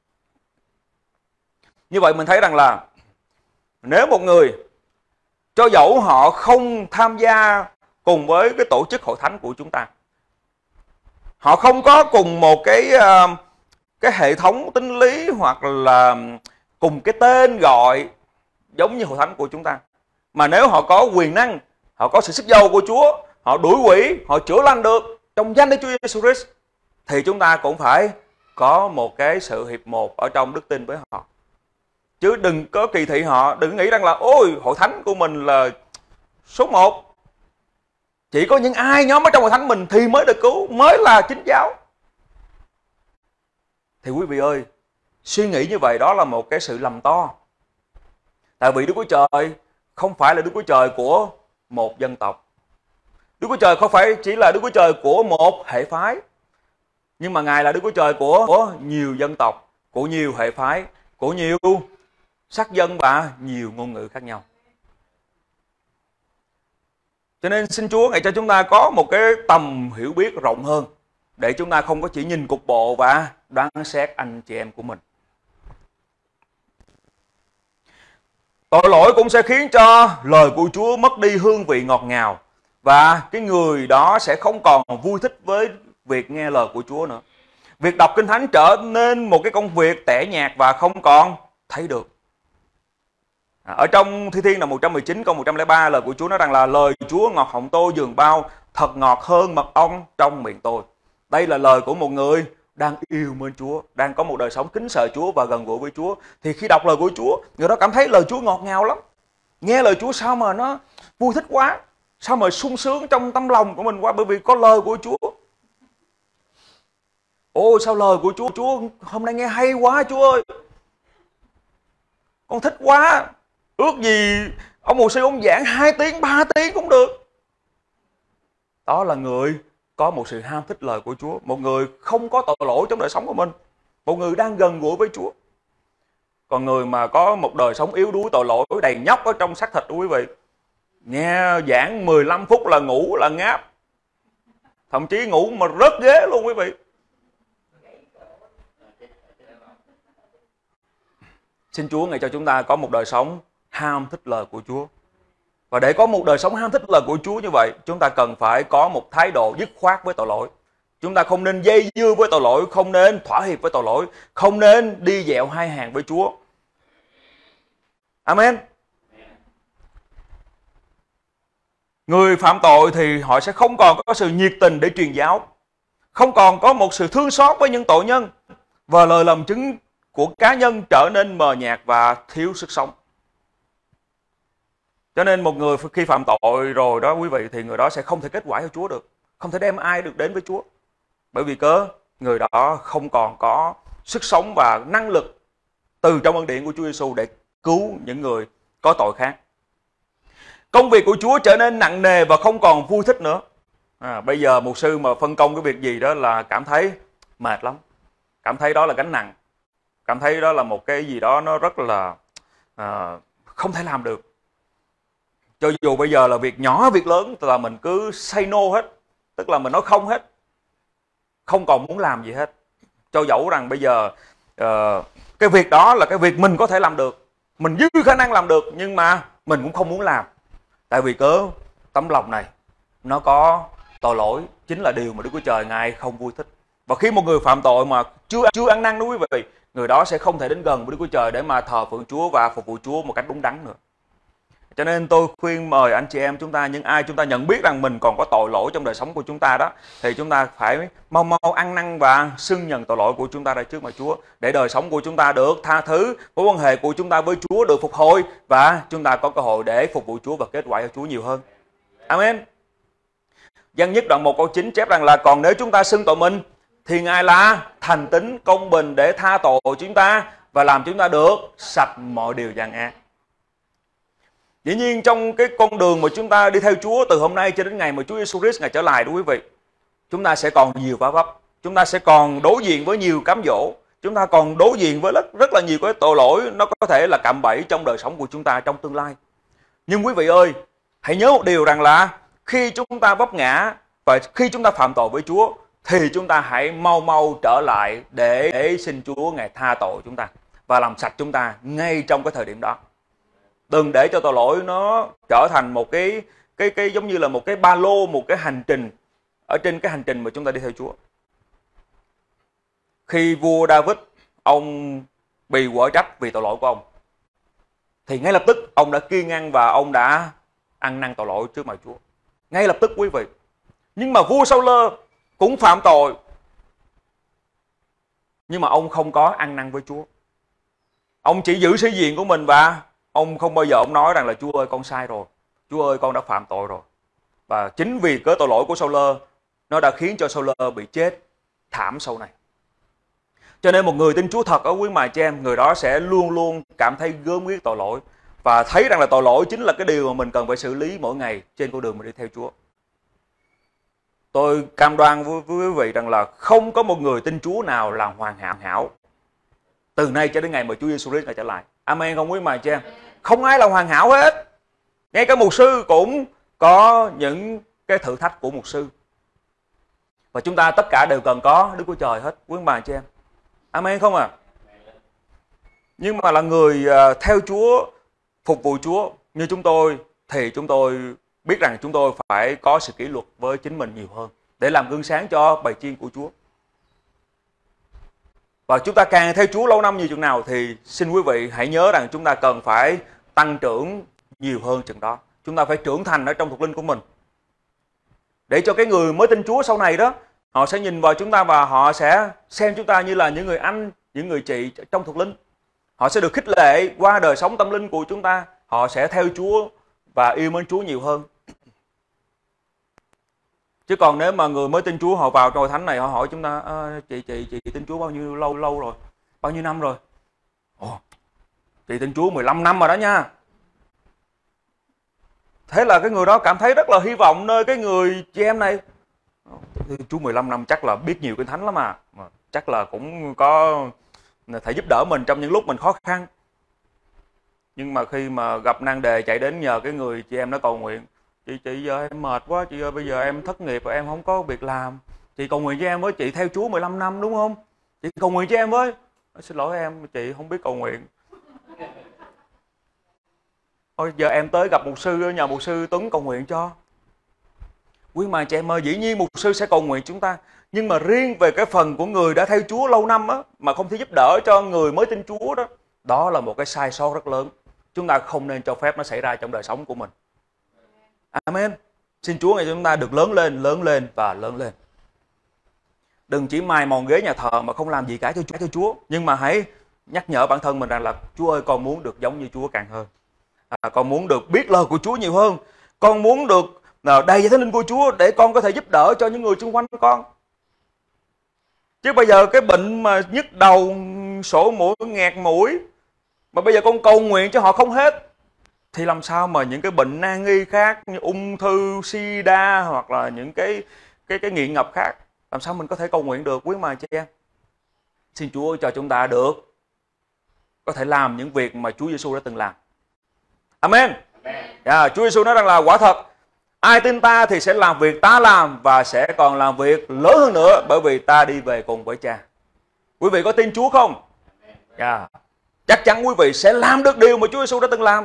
S2: Như vậy mình thấy rằng là nếu một người, cho dẫu họ không tham gia cùng với cái tổ chức hội thánh của chúng ta, họ không có cùng một cái hệ thống tín lý hoặc là cùng cái tên gọi giống như hội thánh của chúng ta, mà nếu họ có quyền năng, họ có sự sức giàu của Chúa, họ đuổi quỷ, họ chữa lành được trong danh Đức Chúa Giêsu Christ, thì chúng ta cũng phải có một cái sự hiệp một ở trong đức tin với họ. Chứ đừng có kỳ thị họ, đừng nghĩ rằng là ôi hội thánh của mình là số 1. Chỉ có những ai nhóm ở trong hội thánh mình thì mới được cứu, mới là chính giáo. Thì quý vị ơi, suy nghĩ như vậy đó là một cái sự lầm to. Tại vì Đức Chúa Trời không phải là Đức Chúa Trời của một dân tộc. Đức Chúa Trời không phải chỉ là Đức Chúa Trời của một hệ phái, nhưng mà Ngài là Đức Chúa Trời của nhiều dân tộc, của nhiều hệ phái, của nhiều sắc dân và nhiều ngôn ngữ khác nhau. Cho nên xin Chúa Ngài cho chúng ta có một cái tầm hiểu biết rộng hơn, để chúng ta không có chỉ nhìn cục bộ và đoán xét anh chị em của mình. Tội lỗi cũng sẽ khiến cho lời của Chúa mất đi hương vị ngọt ngào, và cái người đó sẽ không còn vui thích với việc nghe lời của Chúa nữa. Việc đọc Kinh Thánh trở nên một cái công việc tẻ nhạt và không còn thấy được. Ở trong Thi Thiên là 119 câu 103, lời của Chúa nói rằng là lời Chúa ngọt họng tôi dường bao, thật ngọt hơn mật ong trong miệng tôi. Đây là lời của một người đang yêu mến Chúa, đang có một đời sống kính sợ Chúa và gần gũi với Chúa. Thì khi đọc lời của Chúa, người đó cảm thấy lời Chúa ngọt ngào lắm. Nghe lời Chúa sao mà nó vui thích quá, sao mà sung sướng trong tấm lòng của mình quá, bởi vì có lời của Chúa. Ôi sao lời của Chúa hôm nay nghe hay quá Chúa ơi, con thích quá, ước gì ông mục sư ông giảng 2 tiếng 3 tiếng cũng được. Đó là người có một sự ham thích lời của Chúa, một người không có tội lỗi trong đời sống của mình, một người đang gần gũi với Chúa. Còn người mà có một đời sống yếu đuối tội lỗi đầy nhóc ở trong xác thịt, quý vị, nghe giảng 15 phút là ngủ là ngáp, thậm chí ngủ mà rớt ghế luôn quý vị. Xin Chúa Ngài cho chúng ta có một đời sống ham thích lời của Chúa. Và để có một đời sống ham thích lời của Chúa như vậy, chúng ta cần phải có một thái độ dứt khoát với tội lỗi. Chúng ta không nên dây dưa với tội lỗi, không nên thỏa hiệp với tội lỗi, không nên đi dẹo hai hàng với Chúa. Amen. Người phạm tội thì họ sẽ không còn có sự nhiệt tình để truyền giáo, không còn có một sự thương xót với những tội nhân, và lời làm chứng của cá nhân trở nên mờ nhạt và thiếu sức sống. Cho nên một người khi phạm tội rồi đó quý vị, thì người đó sẽ không thể kết quả cho Chúa được, không thể đem ai được đến với Chúa, bởi vì người đó không còn có sức sống và năng lực từ trong ân điển của Chúa Giêsu để cứu những người có tội khác. Công việc của Chúa trở nên nặng nề và không còn vui thích nữa. Bây giờ mục sư mà phân công cái việc gì đó là cảm thấy mệt lắm, cảm thấy đó là gánh nặng, cảm thấy đó là một cái gì đó nó rất là không thể làm được. Cho dù bây giờ là việc nhỏ việc lớn là mình cứ say no hết, tức là mình nói không hết, không còn muốn làm gì hết. Cho dẫu rằng bây giờ cái việc đó là cái việc mình có thể làm được, mình dư khả năng làm được, nhưng mà mình cũng không muốn làm. Tại vì tấm lòng này nó có tội lỗi, chính là điều mà Đức Chúa Trời Ngài không vui thích. Và khi một người phạm tội mà chưa ăn năn đó quý vị, người đó sẽ không thể đến gần với Đức Chúa Trời để mà thờ phượng Chúa và phục vụ Chúa một cách đúng đắn nữa. Cho nên tôi khuyên mời anh chị em chúng ta, những ai chúng ta nhận biết rằng mình còn có tội lỗi trong đời sống của chúng ta đó, thì chúng ta phải mau ăn năn và xưng nhận tội lỗi của chúng ta ra trước mặt Chúa, để đời sống của chúng ta được tha thứ, mối quan hệ của chúng ta với Chúa được phục hồi, và chúng ta có cơ hội để phục vụ Chúa và kết quả cho Chúa nhiều hơn. Amen. Giăng nhất đoạn 1 câu 9 chép rằng là còn nếu chúng ta xưng tội mình thì Ngài là thành tín công bình để tha tội của chúng ta và làm chúng ta được sạch mọi điều gian ác. Dĩ nhiên trong cái con đường mà chúng ta đi theo Chúa từ hôm nay cho đến ngày mà Chúa Giêsu Christ Ngài trở lại đó quý vị, chúng ta sẽ còn nhiều vá vấp, chúng ta sẽ còn đối diện với nhiều cám dỗ, chúng ta còn đối diện với rất là nhiều cái tội lỗi nó có thể là cạm bẫy trong đời sống của chúng ta trong tương lai. Nhưng quý vị ơi, hãy nhớ một điều rằng là khi chúng ta vấp ngã và khi chúng ta phạm tội với Chúa, thì chúng ta hãy mau trở lại để xin Chúa Ngài tha tội chúng ta và làm sạch chúng ta ngay trong cái thời điểm đó. Đừng để cho tội lỗi nó trở thành một cái giống như là một cái ba lô, một cái hành trình ở trên cái hành trình mà chúng ta đi theo Chúa. Khi vua David ông bị quở trách vì tội lỗi của ông, thì ngay lập tức ông đã kiêng ăn và ông đã ăn năn tội lỗi trước mặt Chúa. Ngay lập tức quý vị. Nhưng mà vua Sa-ul cũng phạm tội, nhưng mà ông không có ăn năn với Chúa. Ông chỉ giữ sĩ diện của mình và ông không bao giờ ông nói rằng là Chúa ơi con sai rồi, Chúa ơi con đã phạm tội rồi. Và chính vì cớ tội lỗi của Sa-ul nó đã khiến cho Sa-ul bị chết thảm sau này. Cho nên một người tin Chúa thật ở quý mài chị em, người đó sẽ luôn luôn cảm thấy gớm ghiếc tội lỗi và thấy rằng là tội lỗi chính là cái điều mà mình cần phải xử lý mỗi ngày trên con đường mình đi theo Chúa. Tôi cam đoan với quý vị rằng là không có một người tin Chúa nào là hoàn hảo từ nay cho đến ngày mà Chúa Giêsu Christ trở lại. Amen không quý mày chị em? Không ai là hoàn hảo hết. Ngay cả mục sư cũng có những cái thử thách của mục sư. Và chúng ta tất cả đều cần có Đức Chúa Trời hết, quý bà chị em. Amen không à? Nhưng mà là người theo Chúa, phục vụ Chúa như chúng tôi, thì chúng tôi biết rằng chúng tôi phải có sự kỷ luật với chính mình nhiều hơn để làm gương sáng cho bầy chiên của Chúa. Và chúng ta càng theo Chúa lâu năm nhiều chừng nào thì xin quý vị hãy nhớ rằng chúng ta cần phải tăng trưởng nhiều hơn chừng đó. Chúng ta phải trưởng thành ở trong thuộc linh của mình. Để cho cái người mới tin Chúa sau này đó, họ sẽ nhìn vào chúng ta và họ sẽ xem chúng ta như là những người anh, những người chị trong thuộc linh. Họ sẽ được khích lệ qua đời sống tâm linh của chúng ta. Họ sẽ theo Chúa và yêu mến Chúa nhiều hơn. Chứ còn nếu mà người mới tin Chúa họ vào trong hội thánh này, họ hỏi chúng ta: chị tin Chúa bao nhiêu lâu rồi? Bao nhiêu năm rồi? Ồ, chị tin Chúa 15 năm rồi đó nha. Thế là cái người đó cảm thấy rất là hy vọng nơi cái người chị em này. Chúa 15 năm chắc là biết nhiều kinh thánh lắm mà. Chắc là cũng có thể giúp đỡ mình trong những lúc mình khó khăn. Nhưng mà khi mà gặp nan đề chạy đến nhờ cái người chị em nó cầu nguyện: Chị giờ em mệt quá, chị ơi bây giờ em thất nghiệp và em không có việc làm. Chị cầu nguyện cho em với, chị theo Chúa 15 năm đúng không? Chị cầu nguyện cho em với. Xin lỗi em, chị không biết cầu nguyện. Thôi giờ em tới gặp mục sư, nhờ mục sư Tuấn cầu nguyện cho. Quý mà chị em ơi, dĩ nhiên mục sư sẽ cầu nguyện chúng ta. Nhưng mà riêng về cái phần của người đã theo Chúa lâu năm á, mà không thể giúp đỡ cho người mới tin Chúa đó, đó là một cái sai sót rất lớn. Chúng ta không nên cho phép nó xảy ra trong đời sống của mình. Amen. Xin Chúa ngày chúng ta được lớn lên và lớn lên. Đừng chỉ mài mòn ghế nhà thờ mà không làm gì cả cho Chúa. Nhưng mà hãy nhắc nhở bản thân mình rằng là: Chúa ơi, con muốn được giống như Chúa càng hơn. Con muốn được biết lời của Chúa nhiều hơn. Con muốn được đầy Thánh Linh của Chúa để con có thể giúp đỡ cho những người xung quanh con. Chứ bây giờ cái bệnh mà nhức đầu, sổ mũi, nghẹt mũi, mà bây giờ con cầu nguyện cho họ không hết, thì làm sao mà những cái bệnh nan y khác như ung thư, sida hoặc là những cái nghiện ngập khác, làm sao mình có thể cầu nguyện được, quý mà chị em? Xin Chúa cho chúng ta được có thể làm những việc mà Chúa Giêsu đã từng làm. Amen. Chúa Giêsu nói rằng là: quả thật ai tin ta thì sẽ làm việc ta làm và sẽ còn làm việc lớn hơn nữa, bởi vì ta đi về cùng với Cha. Quý vị có tin Chúa không? Chắc chắn quý vị sẽ làm được điều mà Chúa Giêsu đã từng làm.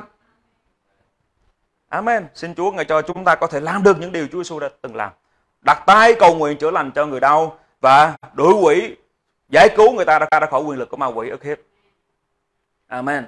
S2: Amen. Xin Chúa ngài cho chúng ta có thể làm được những điều Chúa Giêsu đã từng làm. Đặt tay cầu nguyện chữa lành cho người đau và đuổi quỷ, giải cứu người ta ra khỏi quyền lực của ma quỷ ức hiếp. Amen.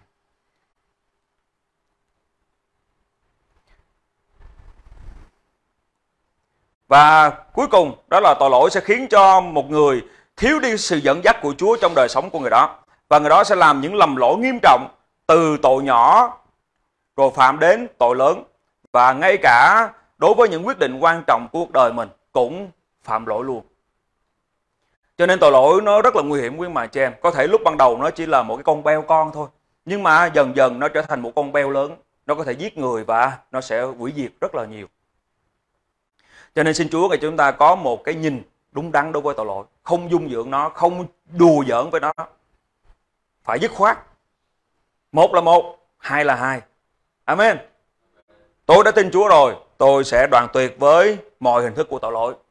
S2: Và cuối cùng đó là tội lỗi sẽ khiến cho một người thiếu đi sự dẫn dắt của Chúa trong đời sống của người đó. Và người đó sẽ làm những lầm lỗi nghiêm trọng, từ tội nhỏ rồi phạm đến tội lớn. Và ngay cả đối với những quyết định quan trọng của cuộc đời mình cũng phạm lỗi luôn. Cho nên tội lỗi nó rất là nguy hiểm quý mà chị em. Có thể lúc ban đầu nó chỉ là một cái con beo con thôi, nhưng mà dần dần nó trở thành một con beo lớn. Nó có thể giết người và nó sẽ hủy diệt rất là nhiều. Cho nên xin Chúa để chúng ta có một cái nhìn đúng đắn đối với tội lỗi. Không dung dưỡng nó, không đùa giỡn với nó. Phải dứt khoát. Một là một, hai là hai. Amen. Tôi đã tin Chúa rồi, tôi sẽ đoạn tuyệt với mọi hình thức của tội lỗi.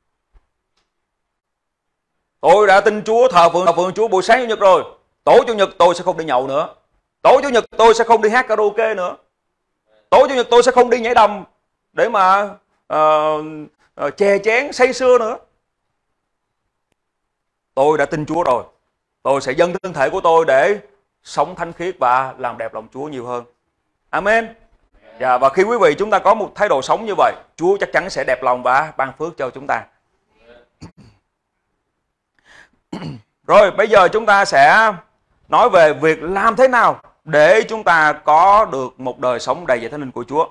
S2: Tôi đã tin Chúa, thờ phượng Chúa buổi sáng Chủ nhật rồi, tối Chủ nhật tôi sẽ không đi nhậu nữa. Tối Chủ nhật tôi sẽ không đi hát karaoke nữa. Tối Chủ nhật tôi sẽ không đi nhảy đầm để mà chè chén say sưa nữa. Tôi đã tin Chúa rồi, tôi sẽ dâng thân thể của tôi để sống thánh khiết và làm đẹp lòng Chúa nhiều hơn. Amen. Và khi quý vị chúng ta có một thái độ sống như vậy, Chúa chắc chắn sẽ đẹp lòng và ban phước cho chúng ta. Rồi bây giờ chúng ta sẽ nói về việc làm thế nào để chúng ta có được một đời sống đầy dạy Thánh Linh của Chúa.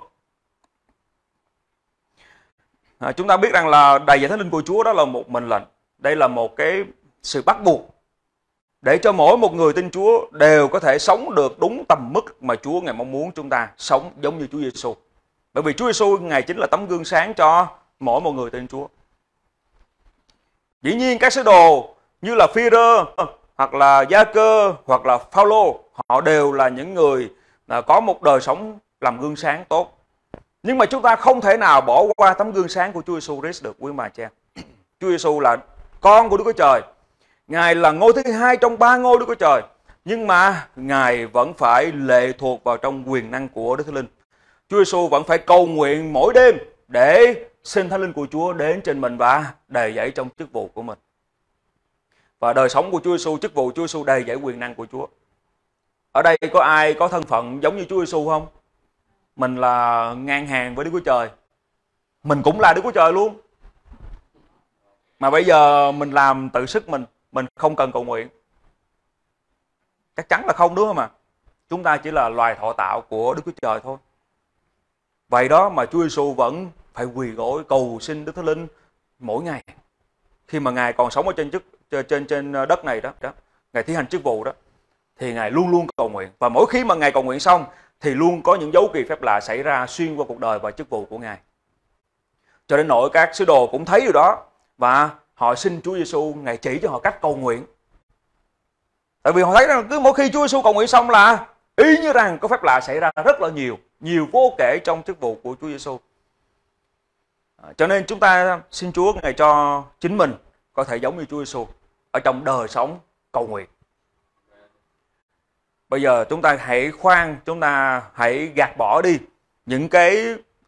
S2: Chúng ta biết rằng là đầy dạy Thánh Linh của Chúa đó là một mệnh lệnh. Đây là một cái sự bắt buộc. để cho mỗi một người tin Chúa đều có thể sống được đúng tầm mức mà Chúa Ngài mong muốn chúng ta sống giống như Chúa Giêsu. Bởi vì Chúa Giêsu Ngài chính là tấm gương sáng cho mỗi một người tin Chúa. Dĩ nhiên các sứ đồ như là Phi-rơ hoặc là Gia-cơ hoặc là Phao-lô, họ đều là những người có một đời sống làm gương sáng tốt. Nhưng mà chúng ta không thể nào bỏ qua tấm gương sáng của Chúa Giêsu Christ được, quý bà cha. Chúa Giêsu là con của Đức Chúa Trời. Ngài là ngôi thứ hai trong ba ngôi Đức Chúa Trời. Nhưng mà Ngài vẫn phải lệ thuộc vào trong quyền năng của Đức Thánh Linh. Chúa Giêsu vẫn phải cầu nguyện mỗi đêm để xin Thánh Linh của Chúa đến trên mình và đầy dẫy trong chức vụ của mình. Và đời sống của Chúa Giêsu, chức vụ Chúa Giêsu đầy dẫy quyền năng của Chúa. Ở đây có ai có thân phận giống như Chúa Giêsu không? Mình là ngang hàng với Đức Chúa Trời. Mình cũng là Đức Chúa Trời luôn. Mà bây giờ mình làm tự sức mình không cần cầu nguyện. Chắc chắn là không, đúng không ạ? Chúng ta chỉ là loài thọ tạo của Đức Chúa Trời thôi. Vậy đó mà Chúa Giêsu vẫn phải quỳ gối cầu xin Đức Thánh Linh mỗi ngày. Khi mà Ngài còn sống ở trên đất này đó, Ngài thi hành chức vụ đó, thì Ngài luôn luôn cầu nguyện. Và mỗi khi mà Ngài cầu nguyện xong thì luôn có những dấu kỳ phép lạ xảy ra xuyên qua cuộc đời và chức vụ của Ngài. Cho đến nỗi các sứ đồ cũng thấy điều đó và họ xin Chúa Giêsu Ngài chỉ cho họ cách cầu nguyện. Tại vì họ thấy rằng cứ mỗi khi Chúa Giêsu cầu nguyện xong là y như rằng có phép lạ xảy ra rất là nhiều vô kể trong chức vụ của Chúa Giêsu. Cho nên chúng ta xin Chúa Ngài cho chính mình có thể giống như Chúa Giêsu ở trong đời sống cầu nguyện. Bây giờ chúng ta hãy gạt bỏ đi những cái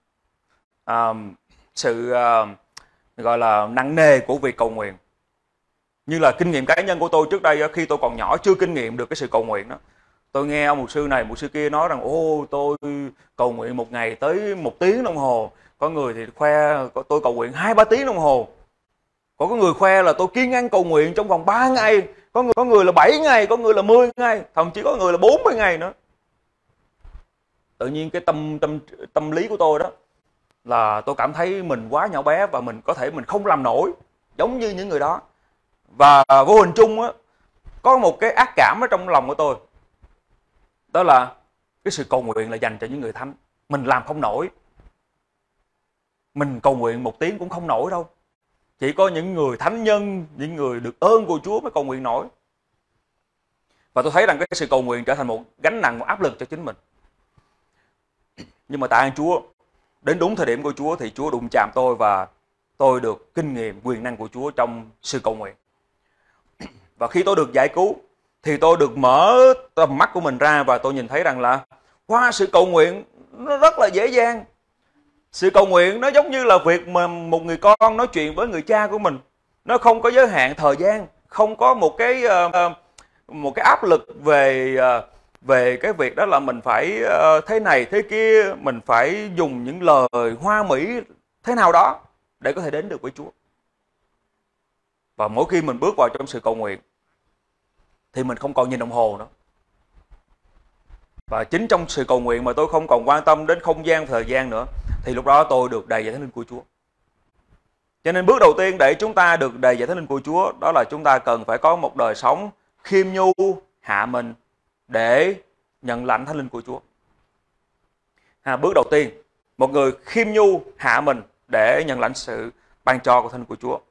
S2: sự gọi là nặng nề của việc cầu nguyện. Như là kinh nghiệm cá nhân của tôi trước đây, khi tôi còn nhỏ chưa kinh nghiệm được cái sự cầu nguyện đó. Tôi nghe ông mục sư này, mục sư kia nói rằng tôi cầu nguyện một ngày tới 1 tiếng đồng hồ. Có người thì khoe tôi cầu nguyện 2-3 tiếng đồng hồ. Có người khoe là tôi kiêng ăn cầu nguyện trong vòng 3 ngày. Có người là 7 ngày, có người là 10 ngày, thậm chí có người là 40 ngày nữa. Tự nhiên cái tâm lý của tôi đó là tôi cảm thấy mình quá nhỏ bé và mình không làm nổi giống như những người đó. Và vô hình chung á, có một cái ác cảm ở trong lòng của tôi. Đó là cái sự cầu nguyện là dành cho những người thánh. Mình làm không nổi. Mình cầu nguyện 1 tiếng cũng không nổi đâu. Chỉ có những người thánh nhân, những người được ơn của Chúa mới cầu nguyện nổi. Và tôi thấy rằng cái sự cầu nguyện trở thành một gánh nặng, một áp lực cho chính mình. Nhưng mà tạ ơn Chúa, đến đúng thời điểm của Chúa thì Chúa đụng chạm tôi và tôi được kinh nghiệm quyền năng của Chúa trong sự cầu nguyện. Và khi tôi được giải cứu thì tôi được mở tầm mắt của mình ra và tôi nhìn thấy rằng là qua sự cầu nguyện nó rất là dễ dàng. Sự cầu nguyện nó giống như là việc mà một người con nói chuyện với người cha của mình. Nó không có giới hạn thời gian, không có một cái áp lực về cái việc đó là mình phải thế này thế kia, mình phải dùng những lời hoa mỹ thế nào đó để có thể đến được với Chúa. Và mỗi khi mình bước vào trong sự cầu nguyện thì mình không còn nhìn đồng hồ nữa. Và chính trong sự cầu nguyện mà tôi không còn quan tâm đến không gian và thời gian nữa, thì lúc đó tôi được đầy dẫy Thánh Linh của Chúa. Cho nên bước đầu tiên để chúng ta được đầy dẫy Thánh Linh của Chúa, đó là chúng ta cần phải có một đời sống khiêm nhu, hạ mình để nhận lãnh Thánh Linh của Chúa. Bước đầu tiên, một người khiêm nhu, hạ mình để nhận lãnh sự ban cho của Thánh Linh của Chúa.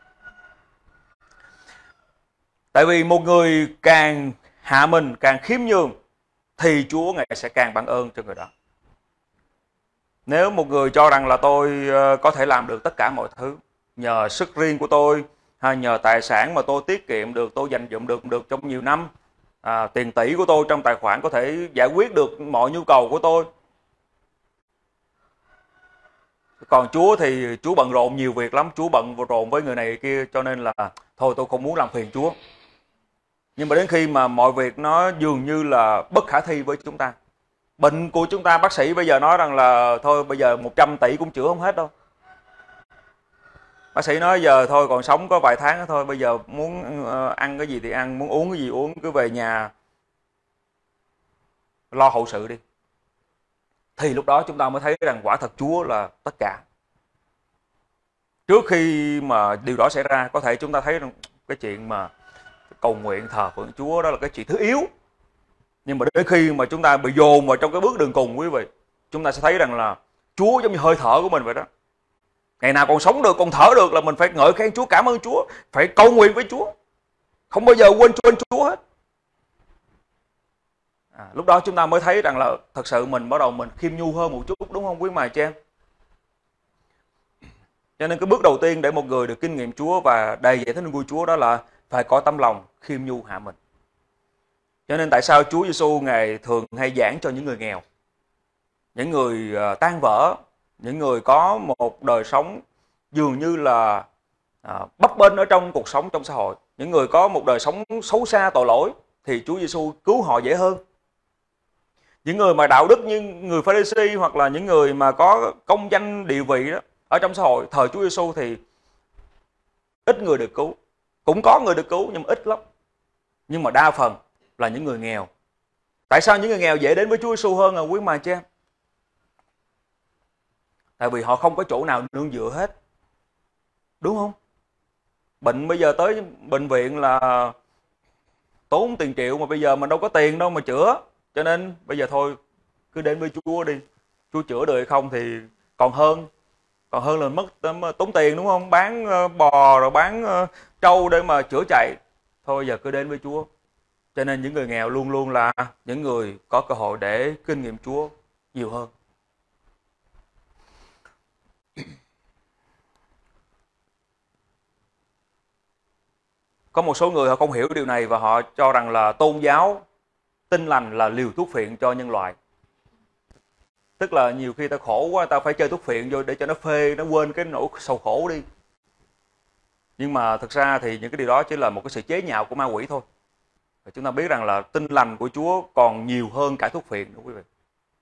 S2: Tại vì một người càng hạ mình, càng khiêm nhường thì Chúa Ngài sẽ càng ban ơn cho người đó. Nếu một người cho rằng là tôi có thể làm được tất cả mọi thứ nhờ sức riêng của tôi, hay nhờ tài sản mà tôi tiết kiệm được, tôi dành dụm được trong nhiều năm, tiền tỷ của tôi trong tài khoản có thể giải quyết được mọi nhu cầu của tôi. Còn Chúa thì Chúa bận rộn nhiều việc lắm, Chúa bận rộn với người này kia, cho nên là thôi tôi không muốn làm phiền Chúa. Nhưng mà đến khi mà mọi việc nó dường như là bất khả thi với chúng ta, bệnh của chúng ta bác sĩ bây giờ nói rằng là thôi bây giờ 100 tỷ cũng chữa không hết đâu. Bác sĩ nói giờ thôi còn sống có vài tháng nữa thôi, bây giờ muốn ăn cái gì thì ăn, muốn uống cái gì uống, cứ về nhà lo hậu sự đi. Thì lúc đó chúng ta mới thấy rằng quả thật Chúa là tất cả. Trước khi mà điều đó xảy ra, có thể chúng ta thấy rằng cái chuyện mà Cầu nguyện thờ phượng Chúa đó là cái chuyện thứ yếu. Nhưng mà đến khi mà chúng ta bị dồn vào trong cái bước đường cùng, quý vị, chúng ta sẽ thấy rằng là Chúa giống như hơi thở của mình vậy đó. Ngày nào còn sống được, còn thở được là mình phải ngợi khen Chúa, cảm ơn Chúa, phải cầu nguyện với Chúa, không bao giờ quên Chúa hết. Lúc đó chúng ta mới thấy rằng là thật sự mình bắt đầu mình khiêm nhu hơn một chút, đúng không quý mài chị em? Cho nên cái bước đầu tiên để một người được kinh nghiệm Chúa và đầy dạy Thánh Linh của Chúa đó là phải có tấm lòng khiêm nhu hạ mình. Cho nên tại sao Chúa Giêsu Ngài thường hay giảng cho những người nghèo, những người tan vỡ, những người có một đời sống dường như là bấp bênh ở trong cuộc sống, trong xã hội, những người có một đời sống xấu xa tội lỗi, thì Chúa Giêsu cứu họ dễ hơn. Những người mà đạo đức như người Pha-ri-si hoặc là những người mà có công danh địa vị đó ở trong xã hội thời Chúa Giêsu thì ít người được cứu. Cũng có người được cứu nhưng mà ít lắm. Nhưng mà đa phần là những người nghèo. Tại sao những người nghèo dễ đến với Chúa Giêsu hơn quý mà chị em? Tại vì họ không có chỗ nào nương dựa hết. Đúng không? Bệnh bây giờ tới bệnh viện là tốn tiền triệu, mà bây giờ mình đâu có tiền đâu mà chữa. Cho nên bây giờ thôi, cứ đến với Chúa đi. Chúa chữa được hay không thì còn hơn là mất tốn tiền, đúng không? Bán bò rồi bán trâu để mà chữa chạy. Thôi giờ cứ đến với Chúa. Cho nên những người nghèo luôn luôn là những người có cơ hội để kinh nghiệm Chúa nhiều hơn. Có một số người họ không hiểu điều này và họ cho rằng là tôn giáo Tin Lành là liều thuốc phiện cho nhân loại. Tức là nhiều khi ta khổ quá, ta phải chơi thuốc phiện vô để cho nó phê, nó quên cái nỗi sầu khổ đi. Nhưng mà thực ra thì những cái điều đó chỉ là một cái sự chế nhạo của ma quỷ thôi. Và chúng ta biết rằng là Tin Lành của Chúa còn nhiều hơn cả thuốc phiện đó quý vị.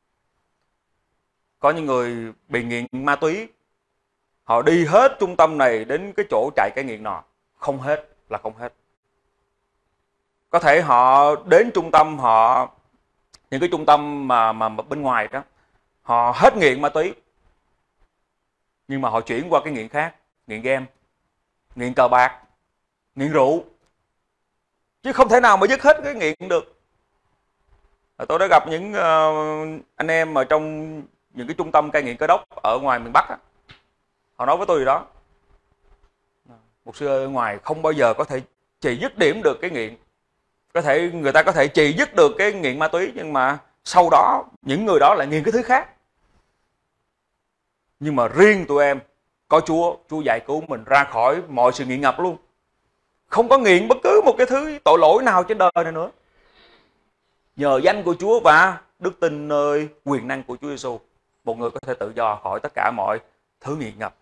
S2: Có những người bị nghiện ma túy, họ đi hết trung tâm này đến cái chỗ chạy cai nghiện nọ, không hết là không hết. Có thể họ đến trung tâm, những cái trung tâm mà bên ngoài đó, họ hết nghiện ma túy, nhưng mà họ chuyển qua cái nghiện khác, nghiện game, nghiện cờ bạc, nghiện rượu, chứ không thể nào mà dứt hết cái nghiện được. Tôi đã gặp những anh em ở trong những cái trung tâm cai nghiện Cơ Đốc ở ngoài miền Bắc đó. Họ nói với tôi gì đó: mục sư ở ngoài không bao giờ có thể trị dứt điểm được cái nghiện. Người ta có thể trị dứt được cái nghiện ma túy, nhưng mà sau đó những người đó lại nghiện cái thứ khác. Nhưng mà riêng tụi em có Chúa giải cứu mình ra khỏi mọi sự nghiện ngập luôn. Không có nghiện bất cứ một cái thứ tội lỗi nào trên đời này nữa. Nhờ danh của Chúa và đức tin nơi quyền năng của Chúa Giêsu, một người có thể tự do khỏi tất cả mọi thứ nghiện ngập.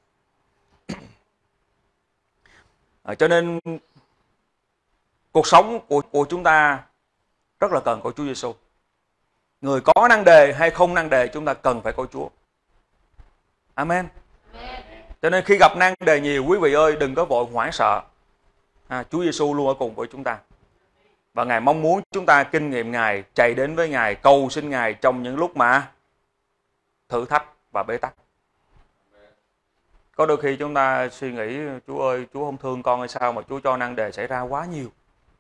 S2: Cho nên cuộc sống của chúng ta rất là cần có Chúa Giêsu. Người có năng đề hay không năng đề, chúng ta cần phải có Chúa. Amen. Cho nên khi gặp năng đề nhiều, quý vị ơi, đừng có vội hoảng sợ. Chúa Giêsu luôn ở cùng với chúng ta. Và Ngài mong muốn chúng ta kinh nghiệm Ngài, chạy đến với Ngài, cầu xin Ngài trong những lúc mà thử thách và bế tắc. Có đôi khi chúng ta suy nghĩ: Chúa ơi, Chúa không thương con hay sao mà Chúa cho năng đề xảy ra quá nhiều?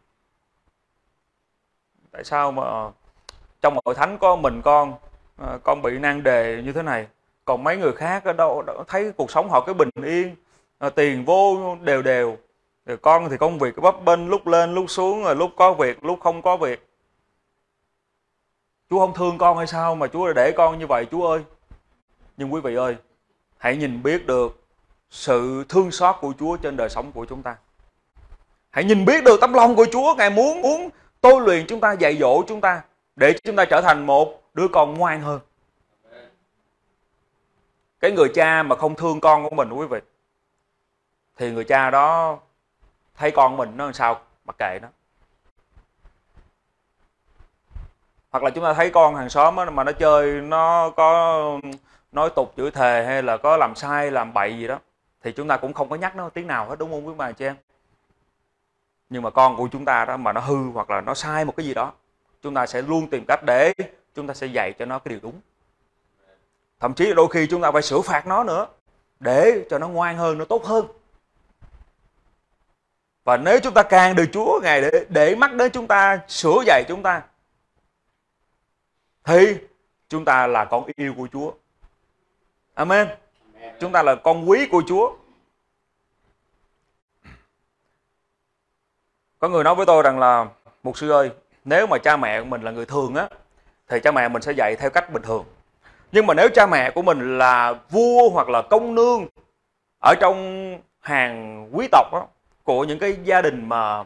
S2: Tại sao mà trong hội thánh có mình con bị năng đề như thế này, còn mấy người khác ở đâu thấy cuộc sống họ cứ bình yên, tiền vô đều đều, rồi con thì công việc bấp bênh, lúc lên lúc xuống, rồi lúc có việc lúc không có việc. Chúa không thương con hay sao mà Chúa để con như vậy Chúa ơi? Nhưng quý vị ơi, hãy nhìn biết được sự thương xót của Chúa trên đời sống của chúng ta. Hãy nhìn biết được tấm lòng của Chúa. Ngài muốn tôi luyện chúng ta, dạy dỗ chúng ta để chúng ta trở thành một đứa con ngoan hơn. Cái người cha mà không thương con của mình, quý vị, thì người cha đó thấy con mình nó làm sao mặc kệ nó. Hoặc là chúng ta thấy con hàng xóm mà nó chơi, nó có nói tục chửi thề hay là có làm sai làm bậy gì đó, thì chúng ta cũng không có nhắc nó tiếng nào hết, đúng không quý bà chị em? Nhưng mà con của chúng ta đó mà nó hư hoặc là nó sai một cái gì đó, chúng ta sẽ luôn tìm cách để chúng ta sẽ dạy cho nó cái điều đúng. Thậm chí là đôi khi chúng ta phải sửa phạt nó nữa để cho nó ngoan hơn, nó tốt hơn. Và nếu chúng ta càng được Chúa Ngài để mắt đến chúng ta, sửa dạy chúng ta, thì chúng ta là con yêu của Chúa. Amen. Chúng ta là con quý của Chúa. Có người nói với tôi rằng là, mục sư ơi, nếu mà cha mẹ của mình là người thường á, thì cha mẹ mình sẽ dạy theo cách bình thường. Nhưng mà nếu cha mẹ của mình là vua hoặc là công nương ở trong hàng quý tộc á, của những cái gia đình mà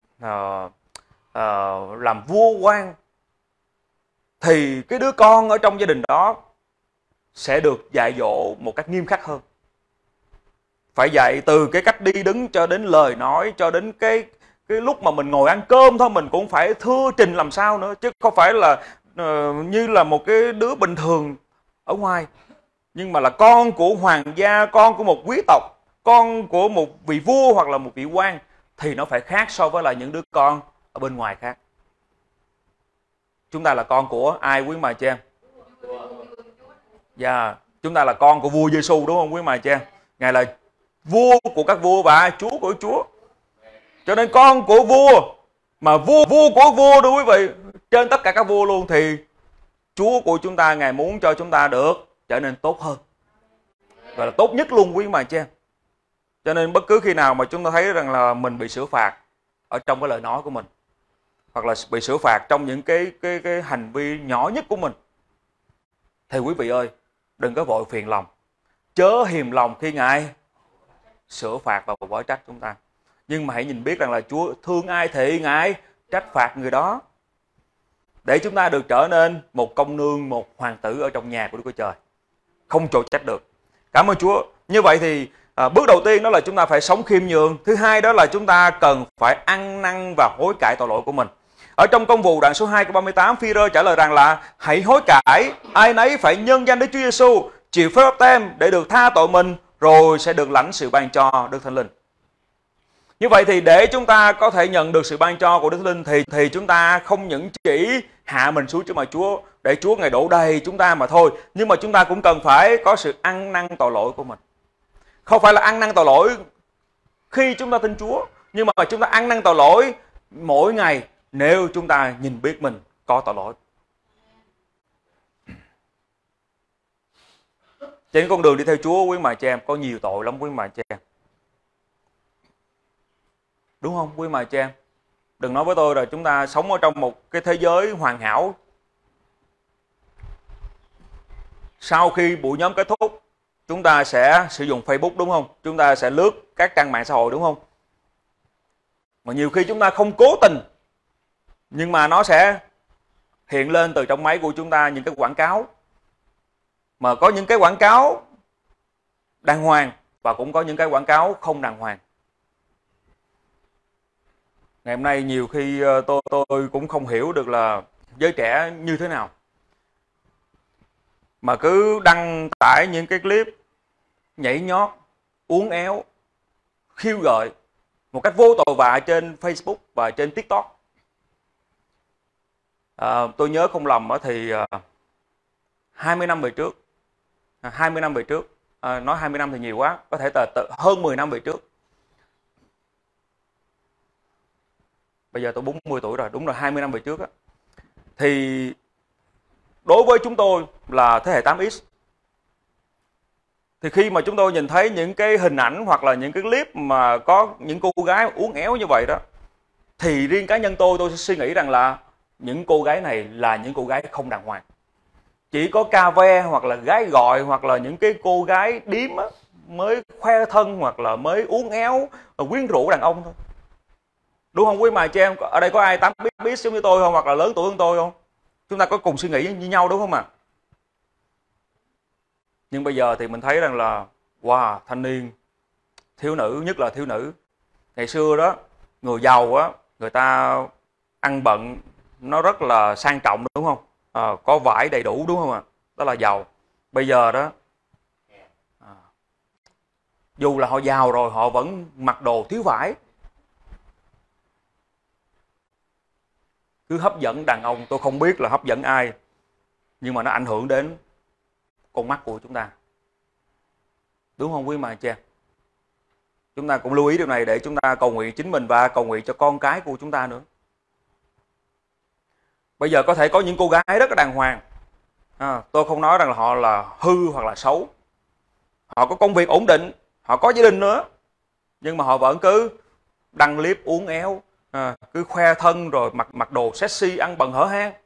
S2: làm vua quan, thì cái đứa con ở trong gia đình đó sẽ được dạy dỗ một cách nghiêm khắc hơn. Phải dạy từ cái cách đi đứng cho đến lời nói, cho đến cái lúc mà mình ngồi ăn cơm thôi, mình cũng phải thưa trình làm sao nữa, chứ không phải là như là một cái đứa bình thường ở ngoài. Nhưng mà là con của hoàng gia, con của một quý tộc, con của một vị vua hoặc là một vị quan, thì nó phải khác so với là những đứa con ở bên ngoài khác. Chúng ta là con của ai quý mà chị em? Dạ, chúng ta là con của vua Giêsu đúng không quý mà chị em? Ngài là vua của các vua và Chúa của Chúa. Cho nên con của vua, mà vua của vua đó quý vị, trên tất cả các vua luôn, thì Chúa của chúng ta Ngài muốn cho chúng ta được trở nên tốt hơn, và là tốt nhất luôn quý mà chị em. Cho nên bất cứ khi nào mà chúng ta thấy rằng là mình bị xử phạt ở trong cái lời nói của mình, hoặc là bị xử phạt trong những cái hành vi nhỏ nhất của mình, thì quý vị ơi, đừng có vội phiền lòng, chớ hiềm lòng khi Ngài sửa phạt và quả trách chúng ta. Nhưng mà hãy nhìn biết rằng là Chúa thương ai thì Ngài trách phạt người đó, để chúng ta được trở nên một công nương, một hoàng tử ở trong nhà của Đức Chúa Trời, không chỗ trách được. Cảm ơn Chúa. Như vậy thì bước đầu tiên đó là chúng ta phải sống khiêm nhường. Thứ hai đó là chúng ta cần phải ăn năn và hối cải tội lỗi của mình. Ở trong Công vụ đoạn số 2 câu 38, Phi-rơ trả lời rằng là hãy hối cải, ai nấy phải nhân danh Đức Chúa Giêsu chịu phép báp têm để được tha tội mình, rồi sẽ được lãnh sự ban cho Đức Thánh Linh. Như vậy thì để chúng ta có thể nhận được sự ban cho của Đức Thánh Linh thì chúng ta không những chỉ hạ mình xuống trước mặt Chúa để Chúa Ngài đổ đầy chúng ta mà thôi, nhưng mà chúng ta cũng cần phải có sự ăn năn tội lỗi của mình. Không phải là ăn năn tội lỗi khi chúng ta tin Chúa, nhưng mà chúng ta ăn năn tội lỗi mỗi ngày nếu chúng ta nhìn biết mình có tội lỗi. Trên con đường đi theo Chúa quý mà chị em, có nhiều tội lắm quý mà chị em. Đúng không quý mà chị em? Đừng nói với tôi là chúng ta sống ở trong một cái thế giới hoàn hảo. Sau khi buổi nhóm kết thúc, chúng ta sẽ sử dụng Facebook đúng không? Chúng ta sẽ lướt các trang mạng xã hội đúng không? Mà nhiều khi chúng ta không cố tình, nhưng mà nó sẽ hiện lên từ trong máy của chúng ta những cái quảng cáo. Mà có những cái quảng cáo đàng hoàng và cũng có những cái quảng cáo không đàng hoàng. Ngày hôm nay nhiều khi tôi cũng không hiểu được là giới trẻ như thế nào, mà cứ đăng tải những cái clip nhảy nhót, uốn éo, khiêu gợi một cách vô tội vạ trên Facebook và trên TikTok. Tôi nhớ không lầm thì 20 năm về trước, 20 năm về trước, nói 20 năm thì nhiều quá, có thể là hơn 10 năm về trước. Bây giờ tôi 40 tuổi rồi, đúng là 20 năm về trước á. Thì đối với chúng tôi là thế hệ 8X, thì khi mà chúng tôi nhìn thấy những cái hình ảnh hoặc là những cái clip mà có những cô gái uốn éo như vậy đó, thì riêng cá nhân tôi sẽ suy nghĩ rằng là những cô gái này là những cô gái không đàng hoàng. Chỉ có ca ve hoặc là gái gọi hoặc là những cái cô gái điếm á, mới khoe thân hoặc là mới uốn éo quyến rũ đàn ông thôi. Đúng không quý mà chị em? Ở đây có ai 8X giống như tôi không? Hoặc là lớn tuổi hơn tôi không? Chúng ta có cùng suy nghĩ như nhau đúng không ạ? Nhưng bây giờ thì mình thấy rằng là wow, thanh niên, thiếu nữ, nhất là thiếu nữ. Ngày xưa đó, người giàu á, người ta ăn bận nó rất là sang trọng đúng không? Có vải đầy đủ đúng không ạ? Đó là giàu. Bây giờ đó, dù là họ giàu rồi họ vẫn mặc đồ thiếu vải. Cứ hấp dẫn đàn ông, tôi không biết là hấp dẫn ai, nhưng mà nó ảnh hưởng đến con mắt của chúng ta. Đúng không quý mà chị em? Chúng ta cũng lưu ý điều này để chúng ta cầu nguyện chính mình và cầu nguyện cho con cái của chúng ta nữa. Bây giờ có thể có những cô gái rất là đàng hoàng. Tôi không nói rằng là họ là hư hoặc là xấu. Họ có công việc ổn định, họ có gia đình nữa. Nhưng mà họ vẫn cứ đăng clip uốn éo, cứ khoe thân rồi mặc đồ sexy, ăn bần hở hang.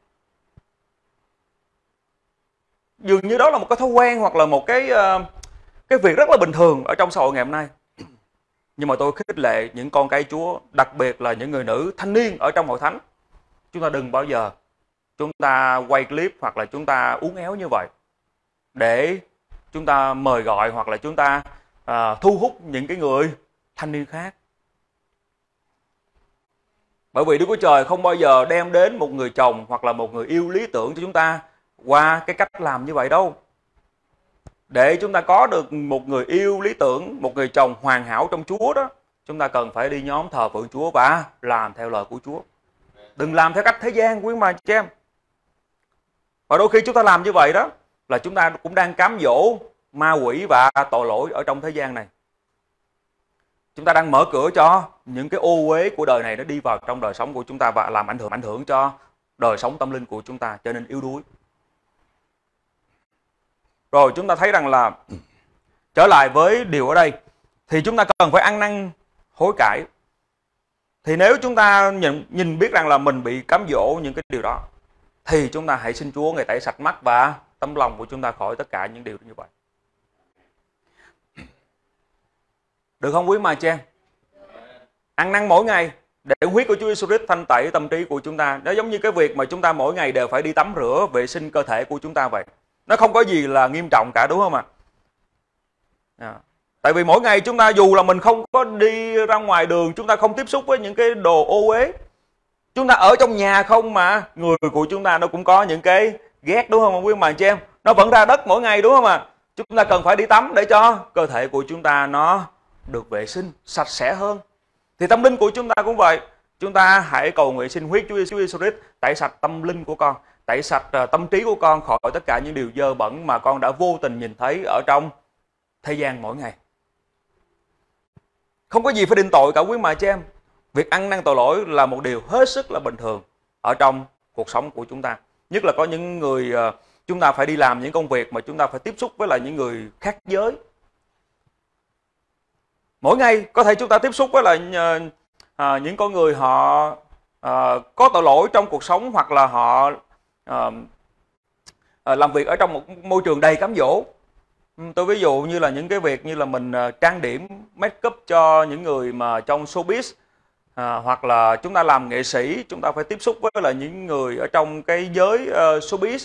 S2: Dường như đó là một cái thói quen hoặc là một cái việc rất là bình thường ở trong xã hội ngày hôm nay. Nhưng mà tôi khích lệ những con cái Chúa, đặc biệt là những người nữ thanh niên ở trong hội thánh. Chúng ta đừng bao giờ chúng ta quay clip hoặc là chúng ta uốn éo như vậy để chúng ta mời gọi hoặc là chúng ta thu hút những cái người thanh niên khác. Bởi vì Đức Chúa Trời không bao giờ đem đến một người chồng hoặc là một người yêu lý tưởng cho chúng ta qua cái cách làm như vậy đâu. Để chúng ta có được một người yêu lý tưởng, một người chồng hoàn hảo trong Chúa đó, chúng ta cần phải đi nhóm thờ phượng Chúa và làm theo lời của Chúa. Đừng làm theo cách thế gian, quý bà chị em. Và đôi khi chúng ta làm như vậy đó là chúng ta cũng đang cám dỗ ma quỷ và tội lỗi ở trong thế gian này. Chúng ta đang mở cửa cho những cái ô uế của đời này nó đi vào trong đời sống của chúng ta và làm ảnh hưởng cho đời sống tâm linh của chúng ta, trở nên yếu đuối. Rồi chúng ta thấy rằng là trở lại với điều ở đây thì chúng ta cần phải ăn năn hối cải. Thì nếu chúng ta nhìn biết rằng là mình bị cám dỗ những cái điều đó thì chúng ta hãy xin Chúa Ngài tẩy sạch mắt và tấm lòng của chúng ta khỏi tất cả những điều như vậy. Được không quý mà chị em? Ăn năn mỗi ngày để huyết của Chúa Giêsu Christ thanh tẩy tâm trí của chúng ta. Nó giống như cái việc mà chúng ta mỗi ngày đều phải đi tắm rửa vệ sinh cơ thể của chúng ta vậy. Nó không có gì là nghiêm trọng cả, đúng không ạ? Tại vì mỗi ngày chúng ta dù là mình không có đi ra ngoài đường, chúng ta không tiếp xúc với những cái đồ ô uế, chúng ta ở trong nhà không mà người của chúng ta nó cũng có những cái ghét, đúng không quý bà chị em? Nó vẫn ra đất mỗi ngày, đúng không ạ? Chúng ta cần phải đi tắm để cho cơ thể của chúng ta nó được vệ sinh, sạch sẽ hơn. Thì tâm linh của chúng ta cũng vậy. Chúng ta hãy cầu nguyện xin huyết Chúa Giêsu Christ tẩy sạch tâm linh của con, tẩy sạch tâm trí của con khỏi tất cả những điều dơ bẩn mà con đã vô tình nhìn thấy ở trong thế gian mỗi ngày. Không có gì phải định tội cả quý bà chị em. Việc ăn năn tội lỗi là một điều hết sức là bình thường ở trong cuộc sống của chúng ta. Nhất là có những người chúng ta phải đi làm những công việc mà chúng ta phải tiếp xúc với lại những người khác giới. Mỗi ngày có thể chúng ta tiếp xúc với lại những con người họ có tội lỗi trong cuộc sống, hoặc là họ làm việc ở trong một môi trường đầy cám dỗ. Tôi ví dụ như là những cái việc như là mình trang điểm, make up cho những người mà trong showbiz, hoặc là chúng ta làm nghệ sĩ, chúng ta phải tiếp xúc với lại những người ở trong cái giới showbiz.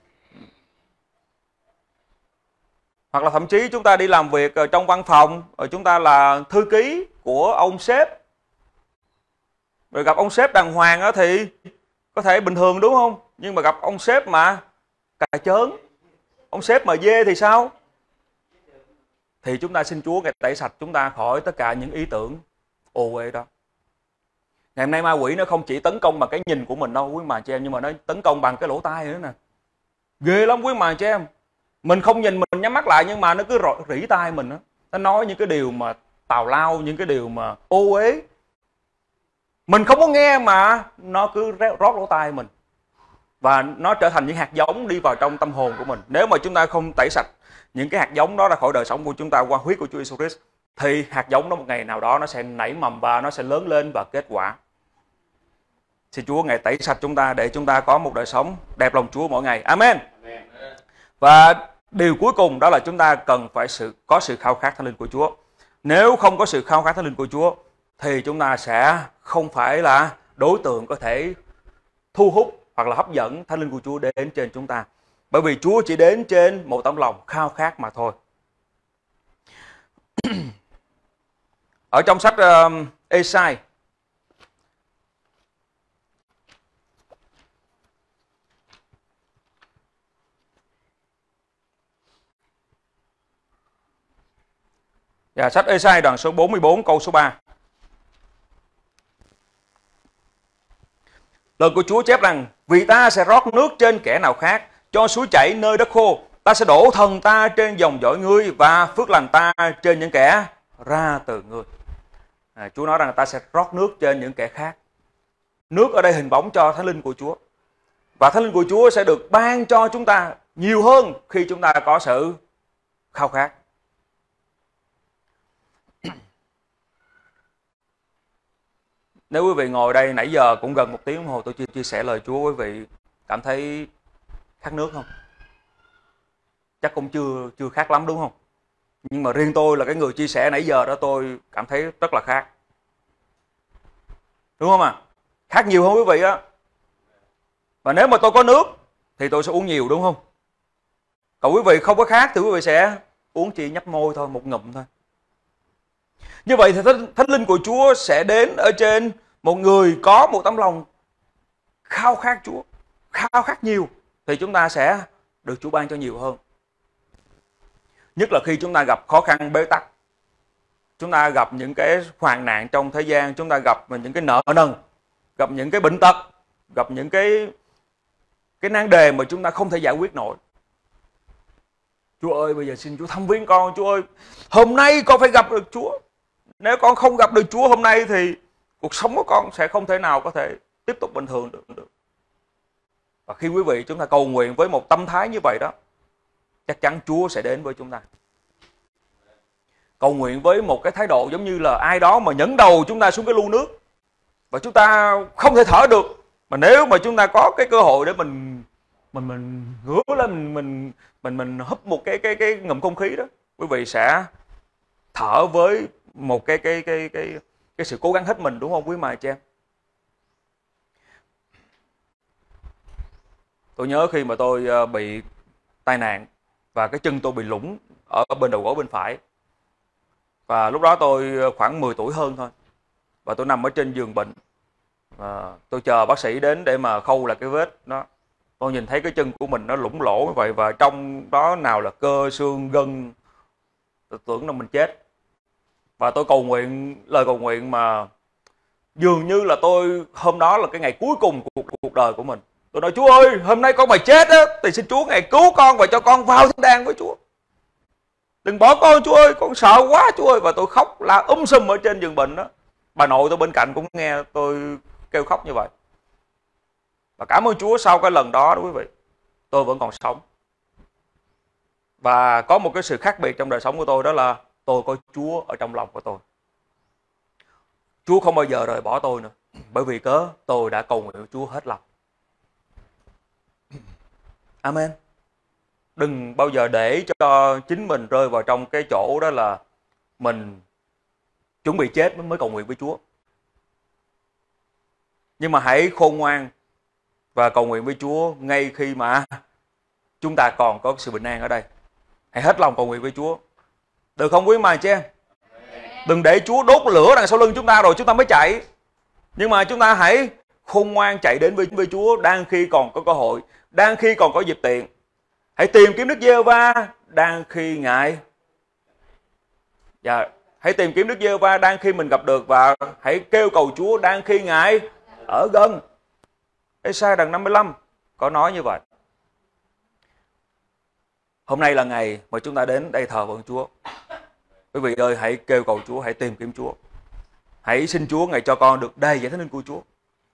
S2: Hoặc là thậm chí chúng ta đi làm việc trong văn phòng, chúng ta là thư ký của ông sếp. Rồi gặp ông sếp đàng hoàng đó thì có thể bình thường, đúng không? Nhưng mà gặp ông sếp mà cà chớn, ông sếp mà dê thì sao? Thì chúng ta xin Chúa Ngài tẩy sạch chúng ta khỏi tất cả những ý tưởng ô uế đó. Ngày hôm nay ma quỷ nó không chỉ tấn công bằng cái nhìn của mình đâu quý bà chị em, nhưng mà nó tấn công bằng cái lỗ tai nữa nè. Ghê lắm quý bà chị em. Mình không nhìn, mình nhắm mắt lại nhưng mà nó cứ rỉ tai mình đó. Nó nói những cái điều mà tào lao, những cái điều mà ô uế. Mình không có nghe mà nó cứ rót lỗ tai mình. Và nó trở thành những hạt giống đi vào trong tâm hồn của mình. Nếu mà chúng ta không tẩy sạch những cái hạt giống đó ra khỏi đời sống của chúng ta qua huyết của Chúa Giêsu Christ, thì hạt giống đó một ngày nào đó nó sẽ nảy mầm và nó sẽ lớn lên và kết quả. Xin Chúa Ngài tẩy sạch chúng ta để chúng ta có một đời sống đẹp lòng Chúa mỗi ngày. Amen. Và điều cuối cùng đó là chúng ta cần phải có sự khao khát Thánh Linh của Chúa. Nếu không có sự khao khát Thánh Linh của Chúa thì chúng ta sẽ không phải là đối tượng có thể thu hút hoặc là hấp dẫn Thánh Linh của Chúa đến trên chúng ta. Bởi vì Chúa chỉ đến trên một tấm lòng khao khát mà thôi. Ở trong sách Ê-sai, sách Ê-sai đoạn số 44 câu số 3. Lời của Chúa chép rằng: vì ta sẽ rót nước trên kẻ nào khác, cho suối chảy nơi đất khô. Ta sẽ đổ thần ta trên dòng dõi ngươi và phước lành ta trên những kẻ ra từ ngươi. Chúa nói rằng ta sẽ rót nước trên những kẻ khác. Nước ở đây hình bóng cho Thánh Linh của Chúa. Và Thánh Linh của Chúa sẽ được ban cho chúng ta nhiều hơn khi chúng ta có sự khao khát. Nếu quý vị ngồi đây nãy giờ cũng gần 1 tiếng đồng hồ tôi chia sẻ lời Chúa, quý vị cảm thấy khát nước không? Chắc cũng chưa khát lắm đúng không? Nhưng mà riêng tôi là cái người chia sẻ nãy giờ đó, tôi cảm thấy rất là khát. Đúng không ạ? Khát nhiều hơn quý vị á. Và nếu mà tôi có nước thì tôi sẽ uống nhiều đúng không? Còn quý vị không có khát thì quý vị sẽ uống chỉ nhấp môi thôi, một ngụm thôi. Như vậy thì Thánh Linh của Chúa sẽ đến ở trên một người có một tấm lòng khao khát Chúa, khao khát nhiều, thì chúng ta sẽ được Chúa ban cho nhiều hơn. Nhất là khi chúng ta gặp khó khăn bế tắc, chúng ta gặp những cái hoạn nạn trong thế gian, chúng ta gặp những cái nợ nần, gặp những cái bệnh tật, gặp những cái nan đề mà chúng ta không thể giải quyết nổi. Chúa ơi, bây giờ xin Chúa thăm viếng con. Chúa ơi, hôm nay con phải gặp được Chúa. Nếu con không gặp được Chúa hôm nay thì cuộc sống của con sẽ không thể nào có thể tiếp tục bình thường được. Và khi quý vị chúng ta cầu nguyện với một tâm thái như vậy đó, chắc chắn Chúa sẽ đến với chúng ta. Cầu nguyện với một cái thái độ giống như là ai đó mà nhấn đầu chúng ta xuống cái lu nước và chúng ta không thể thở được. Mà nếu mà chúng ta có cái cơ hội để mình ngửa lên, mình húp một cái ngụm không khí đó, quý vị sẽ thở với một cái sự cố gắng hết mình, đúng không quý mài chị em? Tôi nhớ khi mà tôi bị tai nạn và cái chân tôi bị lủng ở bên đầu gối bên phải. Và lúc đó tôi khoảng 10 tuổi hơn thôi. Và tôi nằm ở trên giường bệnh. Tôi chờ bác sĩ đến để mà khâu lại cái vết đó. Tôi nhìn thấy cái chân của mình nó lủng lỗ như vậy, và trong đó nào là cơ xương gân. Tôi tưởng là mình chết. Và tôi cầu nguyện lời cầu nguyện mà dường như là hôm đó là cái ngày cuối cùng của cuộc đời của mình. Tôi nói Chúa ơi, hôm nay con mà chết á thì xin Chúa ngày cứu con và cho con vào thiên đàng với Chúa. Đừng bỏ con Chúa ơi, con sợ quá Chúa ơi. Và tôi khóc la sum ở trên giường bệnh đó. Bà nội tôi bên cạnh cũng nghe tôi kêu khóc như vậy. Và cảm ơn Chúa, sau cái lần đó quý vị, tôi vẫn còn sống. Và có một cái sự khác biệt trong đời sống của tôi, đó là tôi có Chúa ở trong lòng của tôi. Chúa không bao giờ rời bỏ tôi nữa, bởi vì tôi đã cầu nguyện với Chúa hết lòng. Amen. Đừng bao giờ để cho chính mình rơi vào trong cái chỗ đó là mình chuẩn bị chết mới cầu nguyện với Chúa. Nhưng mà hãy khôn ngoan và cầu nguyện với Chúa ngay khi mà chúng ta còn có sự bình an ở đây. Hãy hết lòng cầu nguyện với Chúa. Được không quý mài chị em? Đừng để Chúa đốt lửa đằng sau lưng chúng ta rồi chúng ta mới chạy. Nhưng mà chúng ta hãy khôn ngoan chạy đến với Chúa đang khi còn có cơ hội, đang khi còn có dịp tiện. Hãy tìm kiếm Đức Giê-hô-va đang khi Ngài. Hãy tìm kiếm Đức Giê-hô-va đang khi mình gặp được, và hãy kêu cầu Chúa đang khi Ngài ở gần. Ê-sai đoạn 55 có nói như vậy. Hôm nay là ngày mà chúng ta đến đây thờ phượng Chúa. Quý vị ơi, hãy kêu cầu Chúa, hãy tìm kiếm Chúa. Hãy xin Chúa Ngài cho con được đầy dẫy Thánh Linh của Chúa.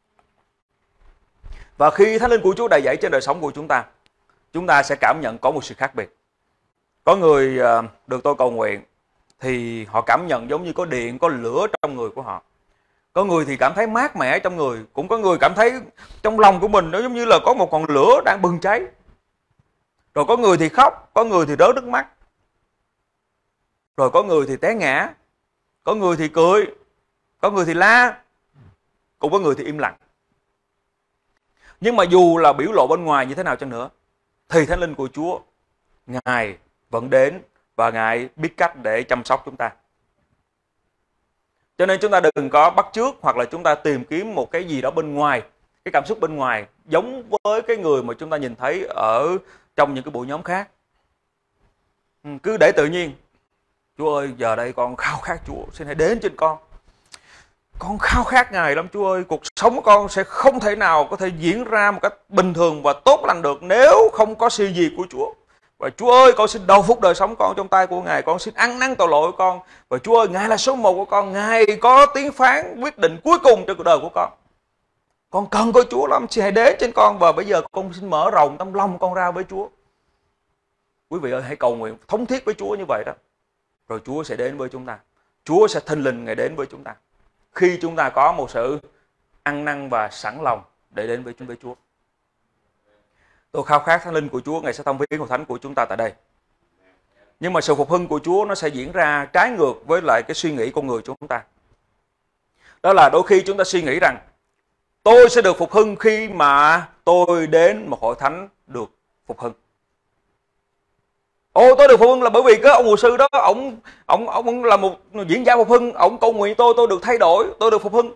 S2: Và khi Thánh Linh của Chúa đầy dẫy trên đời sống của chúng ta sẽ cảm nhận có một sự khác biệt. Có người được tôi cầu nguyện thì họ cảm nhận giống như có điện, có lửa trong người của họ. Có người thì cảm thấy mát mẻ trong người, cũng có người cảm thấy trong lòng của mình nó giống như là có một ngọn lửa đang bừng cháy. Rồi có người thì khóc, có người thì rớt nước mắt. Rồi có người thì té ngã, có người thì cười, có người thì la, cũng có người thì im lặng. Nhưng mà dù là biểu lộ bên ngoài như thế nào chăng nữa, thì Thánh Linh của Chúa, Ngài vẫn đến và Ngài biết cách để chăm sóc chúng ta. Cho nên chúng ta đừng có bắt chước hoặc là chúng ta tìm kiếm một cái gì đó bên ngoài, cái cảm xúc bên ngoài, giống với cái người mà chúng ta nhìn thấy ở trong những cái buổi nhóm khác. Cứ để tự nhiên. Chúa ơi, giờ đây con khao khát Chúa, xin hãy đến trên con. Con khao khát Ngài lắm Chúa ơi, cuộc sống của con sẽ không thể nào có thể diễn ra một cách bình thường và tốt lành được nếu không có sự gì của Chúa. Và Chúa ơi, con xin đầu phúc đời sống con trong tay của Ngài. Con xin ăn năn tội lỗi của con. Và Chúa ơi, Ngài là số một của con. Ngài có tiếng phán quyết định cuối cùng cho cuộc đời của con. Con cần có Chúa lắm, hãy đến trên con. Và bây giờ con xin mở rộng tấm lòng con ra với Chúa. Quý vị ơi, hãy cầu nguyện thống thiết với Chúa như vậy đó. Rồi Chúa sẽ đến với chúng ta. Chúa sẽ thinh linh Ngài đến với chúng ta. Khi chúng ta có một sự ăn năn và sẵn lòng để đến với Chúa. Tôi khao khát Thánh Linh của Chúa, Ngài sẽ thông viên Hội Thánh của chúng ta tại đây. Nhưng mà sự phục hưng của Chúa nó sẽ diễn ra trái ngược với lại cái suy nghĩ con người chúng ta. Đó là đôi khi chúng ta suy nghĩ rằng tôi sẽ được phục hưng khi mà tôi đến một hội thánh được phục hưng. Tôi được phục hưng là bởi vì cái ông mục sư đó, ông là một diễn giả phục hưng, ông cầu nguyện tôi được thay đổi, tôi được phục hưng.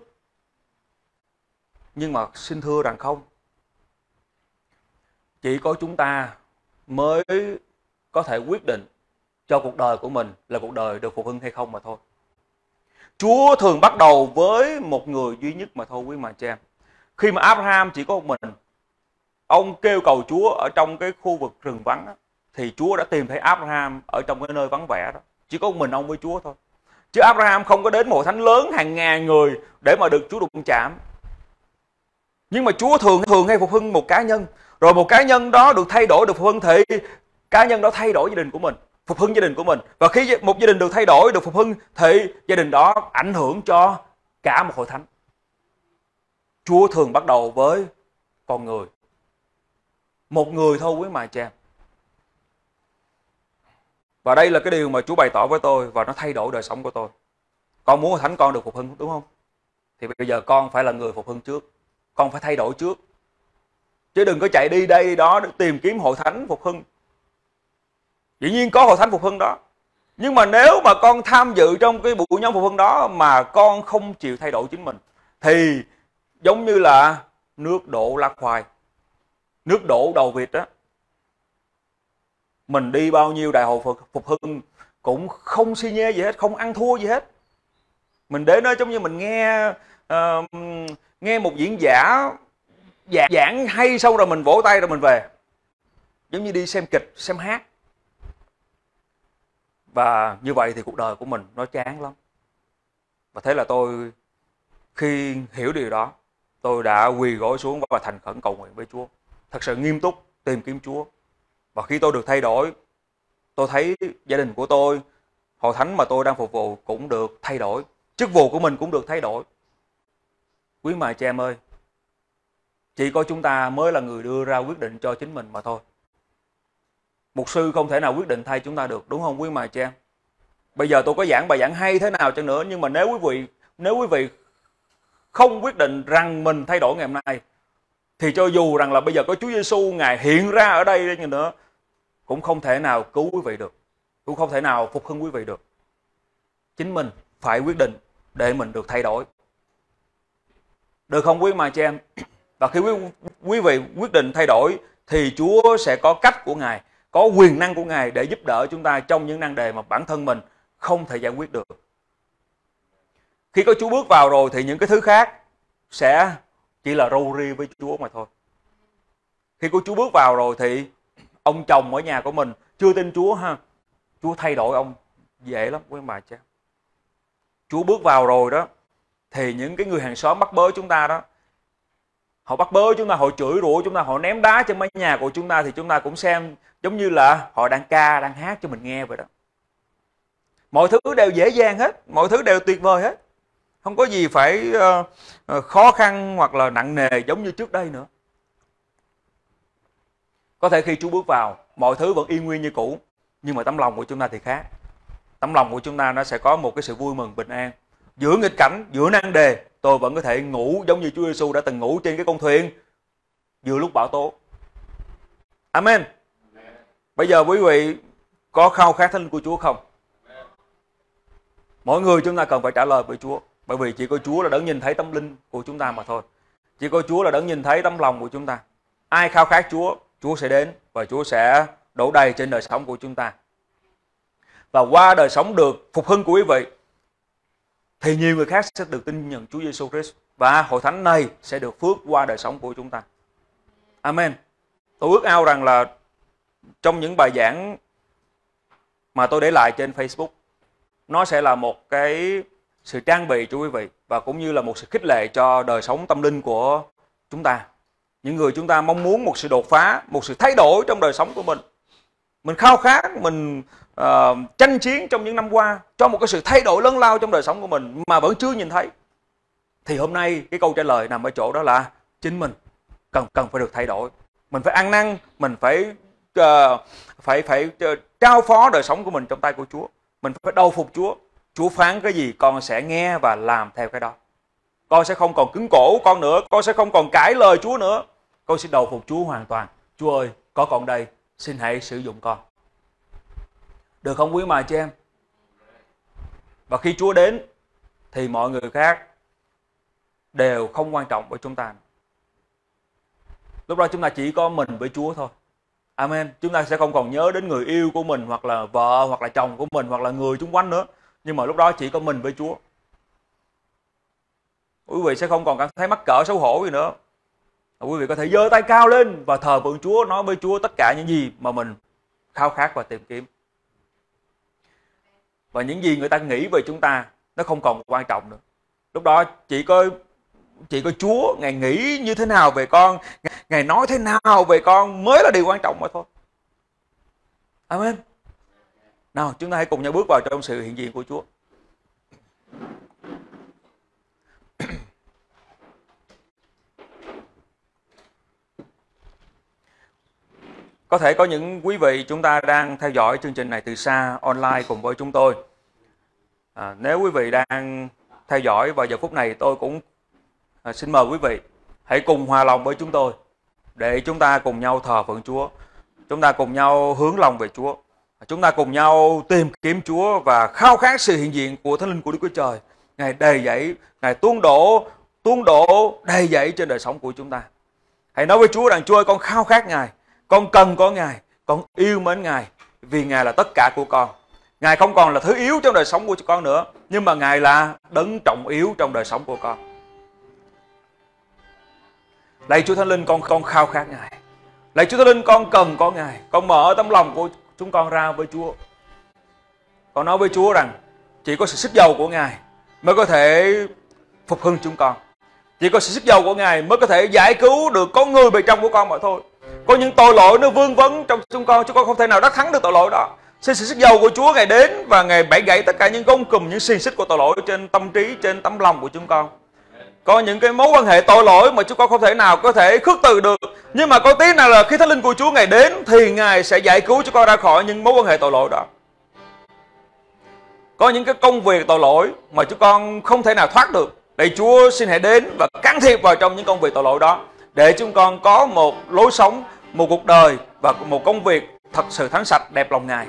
S2: Nhưng mà xin thưa rằng không. Chỉ có chúng ta mới có thể quyết định cho cuộc đời của mình là cuộc đời được phục hưng hay không mà thôi. Chúa thường bắt đầu với một người duy nhất mà thôi quý mà chị em. Khi mà Abraham chỉ có một mình, ông kêu cầu Chúa ở trong cái khu vực rừng vắng, thì Chúa đã tìm thấy Abraham ở trong cái nơi vắng vẻ đó. Chỉ có một mình ông với Chúa thôi. Chứ Abraham không có đến một hội thánh lớn hàng ngàn người để mà được Chúa đụng chạm. Nhưng mà Chúa thường hay phục hưng một cá nhân. Rồi một cá nhân đó được thay đổi, được phục hưng thì cá nhân đó thay đổi gia đình của mình, phục hưng gia đình của mình. Và khi một gia đình được thay đổi, được phục hưng thì gia đình đó ảnh hưởng cho cả một hội thánh. Chúa thường bắt đầu với con người. Một người thôi quý mà cha. Và đây là cái điều mà Chúa bày tỏ với tôi và nó thay đổi đời sống của tôi. Con muốn hội thánh con được phục hưng đúng không? Thì bây giờ con phải là người phục hưng trước. Con phải thay đổi trước. Chứ đừng có chạy đi đây đi đó để tìm kiếm hội thánh phục hưng. Dĩ nhiên có hội thánh phục hưng đó. Nhưng mà nếu mà con tham dự trong cái buổi nhóm phục hưng đó mà con không chịu thay đổi chính mình, thì giống như là nước đổ lá khoai, nước đổ đầu vịt á. Mình đi bao nhiêu đại hội phục hưng cũng không xi nhê gì hết, không ăn thua gì hết. Mình đến đó giống như mình nghe một diễn giả giảng hay, xong rồi mình vỗ tay rồi mình về. Giống như đi xem kịch, xem hát. Và như vậy thì cuộc đời của mình nó chán lắm. Và thế là tôi khi hiểu điều đó, tôi đã quỳ gối xuống và thành khẩn cầu nguyện với Chúa. Thật sự nghiêm túc tìm kiếm Chúa. Và khi tôi được thay đổi, tôi thấy gia đình của tôi, hội thánh mà tôi đang phục vụ cũng được thay đổi. Chức vụ của mình cũng được thay đổi. Quý mài chị em ơi, chỉ có chúng ta mới là người đưa ra quyết định cho chính mình mà thôi. Mục sư không thể nào quyết định thay chúng ta được, đúng không quý mài chị em? Bây giờ tôi có giảng bài giảng hay thế nào chăng nữa, nhưng mà nếu quý vị không quyết định rằng mình thay đổi ngày hôm nay, thì cho dù rằng là bây giờ có Chúa Giêsu Ngài hiện ra ở đây đi nữa, cũng không thể nào cứu quý vị được, cũng không thể nào phục hưng quý vị được. Chính mình phải quyết định để mình được thay đổi. Được không quý mà chị em? Và khi quý vị quyết định thay đổi thì Chúa sẽ có cách của Ngài, có quyền năng của Ngài để giúp đỡ chúng ta trong những nan đề mà bản thân mình không thể giải quyết được. Khi có Chúa bước vào rồi thì những cái thứ khác sẽ chỉ là râu ria với Chúa mà thôi. Khi có Chúa bước vào rồi thì ông chồng ở nhà của mình chưa tin Chúa ha, Chúa thay đổi ông dễ lắm quý bà cha. Chúa bước vào rồi đó thì những cái người hàng xóm bắt bớ chúng ta đó, họ bắt bớ chúng ta, họ chửi rủa chúng ta, họ ném đá trên mái nhà của chúng ta, thì chúng ta cũng xem giống như là họ đang ca, đang hát cho mình nghe vậy đó. Mọi thứ đều dễ dàng hết, mọi thứ đều tuyệt vời hết. Không có gì phải khó khăn hoặc là nặng nề giống như trước đây nữa. Có thể khi Chúa bước vào, mọi thứ vẫn yên nguyên như cũ, nhưng mà tấm lòng của chúng ta thì khác. Tấm lòng của chúng ta nó sẽ có một cái sự vui mừng, bình an. Giữa nghịch cảnh, giữa nan đề, tôi vẫn có thể ngủ giống như Chúa Giêsu đã từng ngủ trên cái con thuyền giữa lúc bão tố. Amen. Bây giờ quý vị có khao khát Thánh Linh của Chúa không? Mỗi người chúng ta cần phải trả lời với Chúa. Bởi vì chỉ có Chúa là đấng nhìn thấy tâm linh của chúng ta mà thôi. Chỉ có Chúa là đấng nhìn thấy tấm lòng của chúng ta. Ai khao khát Chúa, Chúa sẽ đến và Chúa sẽ đổ đầy trên đời sống của chúng ta. Và qua đời sống được phục hưng của quý vị thì nhiều người khác sẽ được tin nhận Chúa Giêsu Christ, và hội thánh này sẽ được phước qua đời sống của chúng ta. Amen. Tôi ước ao rằng là trong những bài giảng mà tôi để lại trên Facebook, nó sẽ là một cái sự trang bị cho quý vị và cũng như là một sự khích lệ cho đời sống tâm linh của chúng ta. Những người chúng ta mong muốn một sự đột phá, một sự thay đổi trong đời sống của mình. Mình khao khát, mình tranh chiến trong những năm qua cho một cái sự thay đổi lớn lao trong đời sống của mình mà vẫn chưa nhìn thấy. Thì hôm nay cái câu trả lời nằm ở chỗ đó là chính mình cần phải được thay đổi. Mình phải ăn năn, mình phải trao phó đời sống của mình trong tay của Chúa. Mình phải đầu phục Chúa. Chúa phán cái gì con sẽ nghe và làm theo cái đó. Con sẽ không còn cứng cổ con nữa, con sẽ không còn cãi lời Chúa nữa. Con sẽ đầu phục Chúa hoàn toàn. Chúa ơi, có con đây, xin hãy sử dụng con. Được không quý mà chị em? Và khi Chúa đến thì mọi người khác đều không quan trọng với chúng ta. Lúc đó chúng ta chỉ có mình với Chúa thôi. Amen. Chúng ta sẽ không còn nhớ đến người yêu của mình, hoặc là vợ, hoặc là chồng của mình, hoặc là người xung quanh nữa. Nhưng mà lúc đó chỉ có mình với Chúa. Quý vị sẽ không còn cảm thấy mắc cỡ xấu hổ gì nữa. Quý vị có thể giơ tay cao lên và thờ phượng Chúa, nói với Chúa tất cả những gì mà mình khao khát và tìm kiếm. Và những gì người ta nghĩ về chúng ta nó không còn quan trọng nữa. Lúc đó chỉ có Chúa, Ngài nghĩ như thế nào về con, Ngài nói thế nào về con mới là điều quan trọng mà thôi. Amen. Nào, chúng ta hãy cùng nhau bước vào trong sự hiện diện của Chúa. Có thể có những quý vị chúng ta đang theo dõi chương trình này từ xa, online cùng với chúng tôi. Nếu quý vị đang theo dõi vào giờ phút này, tôi cũng xin mời quý vị hãy cùng hòa lòng với chúng tôi để chúng ta cùng nhau thờ phượng Chúa. Chúng ta cùng nhau hướng lòng về Chúa. Chúng ta cùng nhau tìm kiếm Chúa và khao khát sự hiện diện của Thánh Linh của Đức Chúa Trời. Ngài đầy dẫy, Ngài tuôn đổ đầy dẫy trên đời sống của chúng ta. Hãy nói với Chúa rằng: Chúa ơi, con khao khát Ngài, con cần có Ngài, con yêu mến Ngài, vì Ngài là tất cả của con. Ngài không còn là thứ yếu trong đời sống của con nữa, nhưng mà Ngài là đấng trọng yếu trong đời sống của con. Lạy Chúa Thánh Linh, con khao khát Ngài. Lạy Chúa Thánh Linh, con cần có Ngài. Con mở tấm lòng của chúng con ra với Chúa. Con nói với Chúa rằng chỉ có sự sức dầu của Ngài mới có thể phục hưng chúng con. Chỉ có sự sức dầu của Ngài mới có thể giải cứu được con người bên trong của con mà thôi. Có những tội lỗi nó vương vấn trong chúng con không thể nào đắc thắng được tội lỗi đó. Xin sự sức dầu của Chúa Ngài đến và Ngài bẻ gãy tất cả những gông cùm, những xiềng xích của tội lỗi trên tâm trí, trên tấm lòng của chúng con. Có những cái mối quan hệ tội lỗi mà chúng con không thể nào có thể khước từ được. Nhưng mà có tí nào là khi Thánh Linh của Chúa Ngài đến thì Ngài sẽ giải cứu chúng con ra khỏi những mối quan hệ tội lỗi đó. Có những cái công việc tội lỗi mà chúng con không thể nào thoát được. Lạy Chúa, xin hãy đến và can thiệp vào trong những công việc tội lỗi đó, để chúng con có một lối sống, một cuộc đời và một công việc thật sự thánh sạch, đẹp lòng Ngài.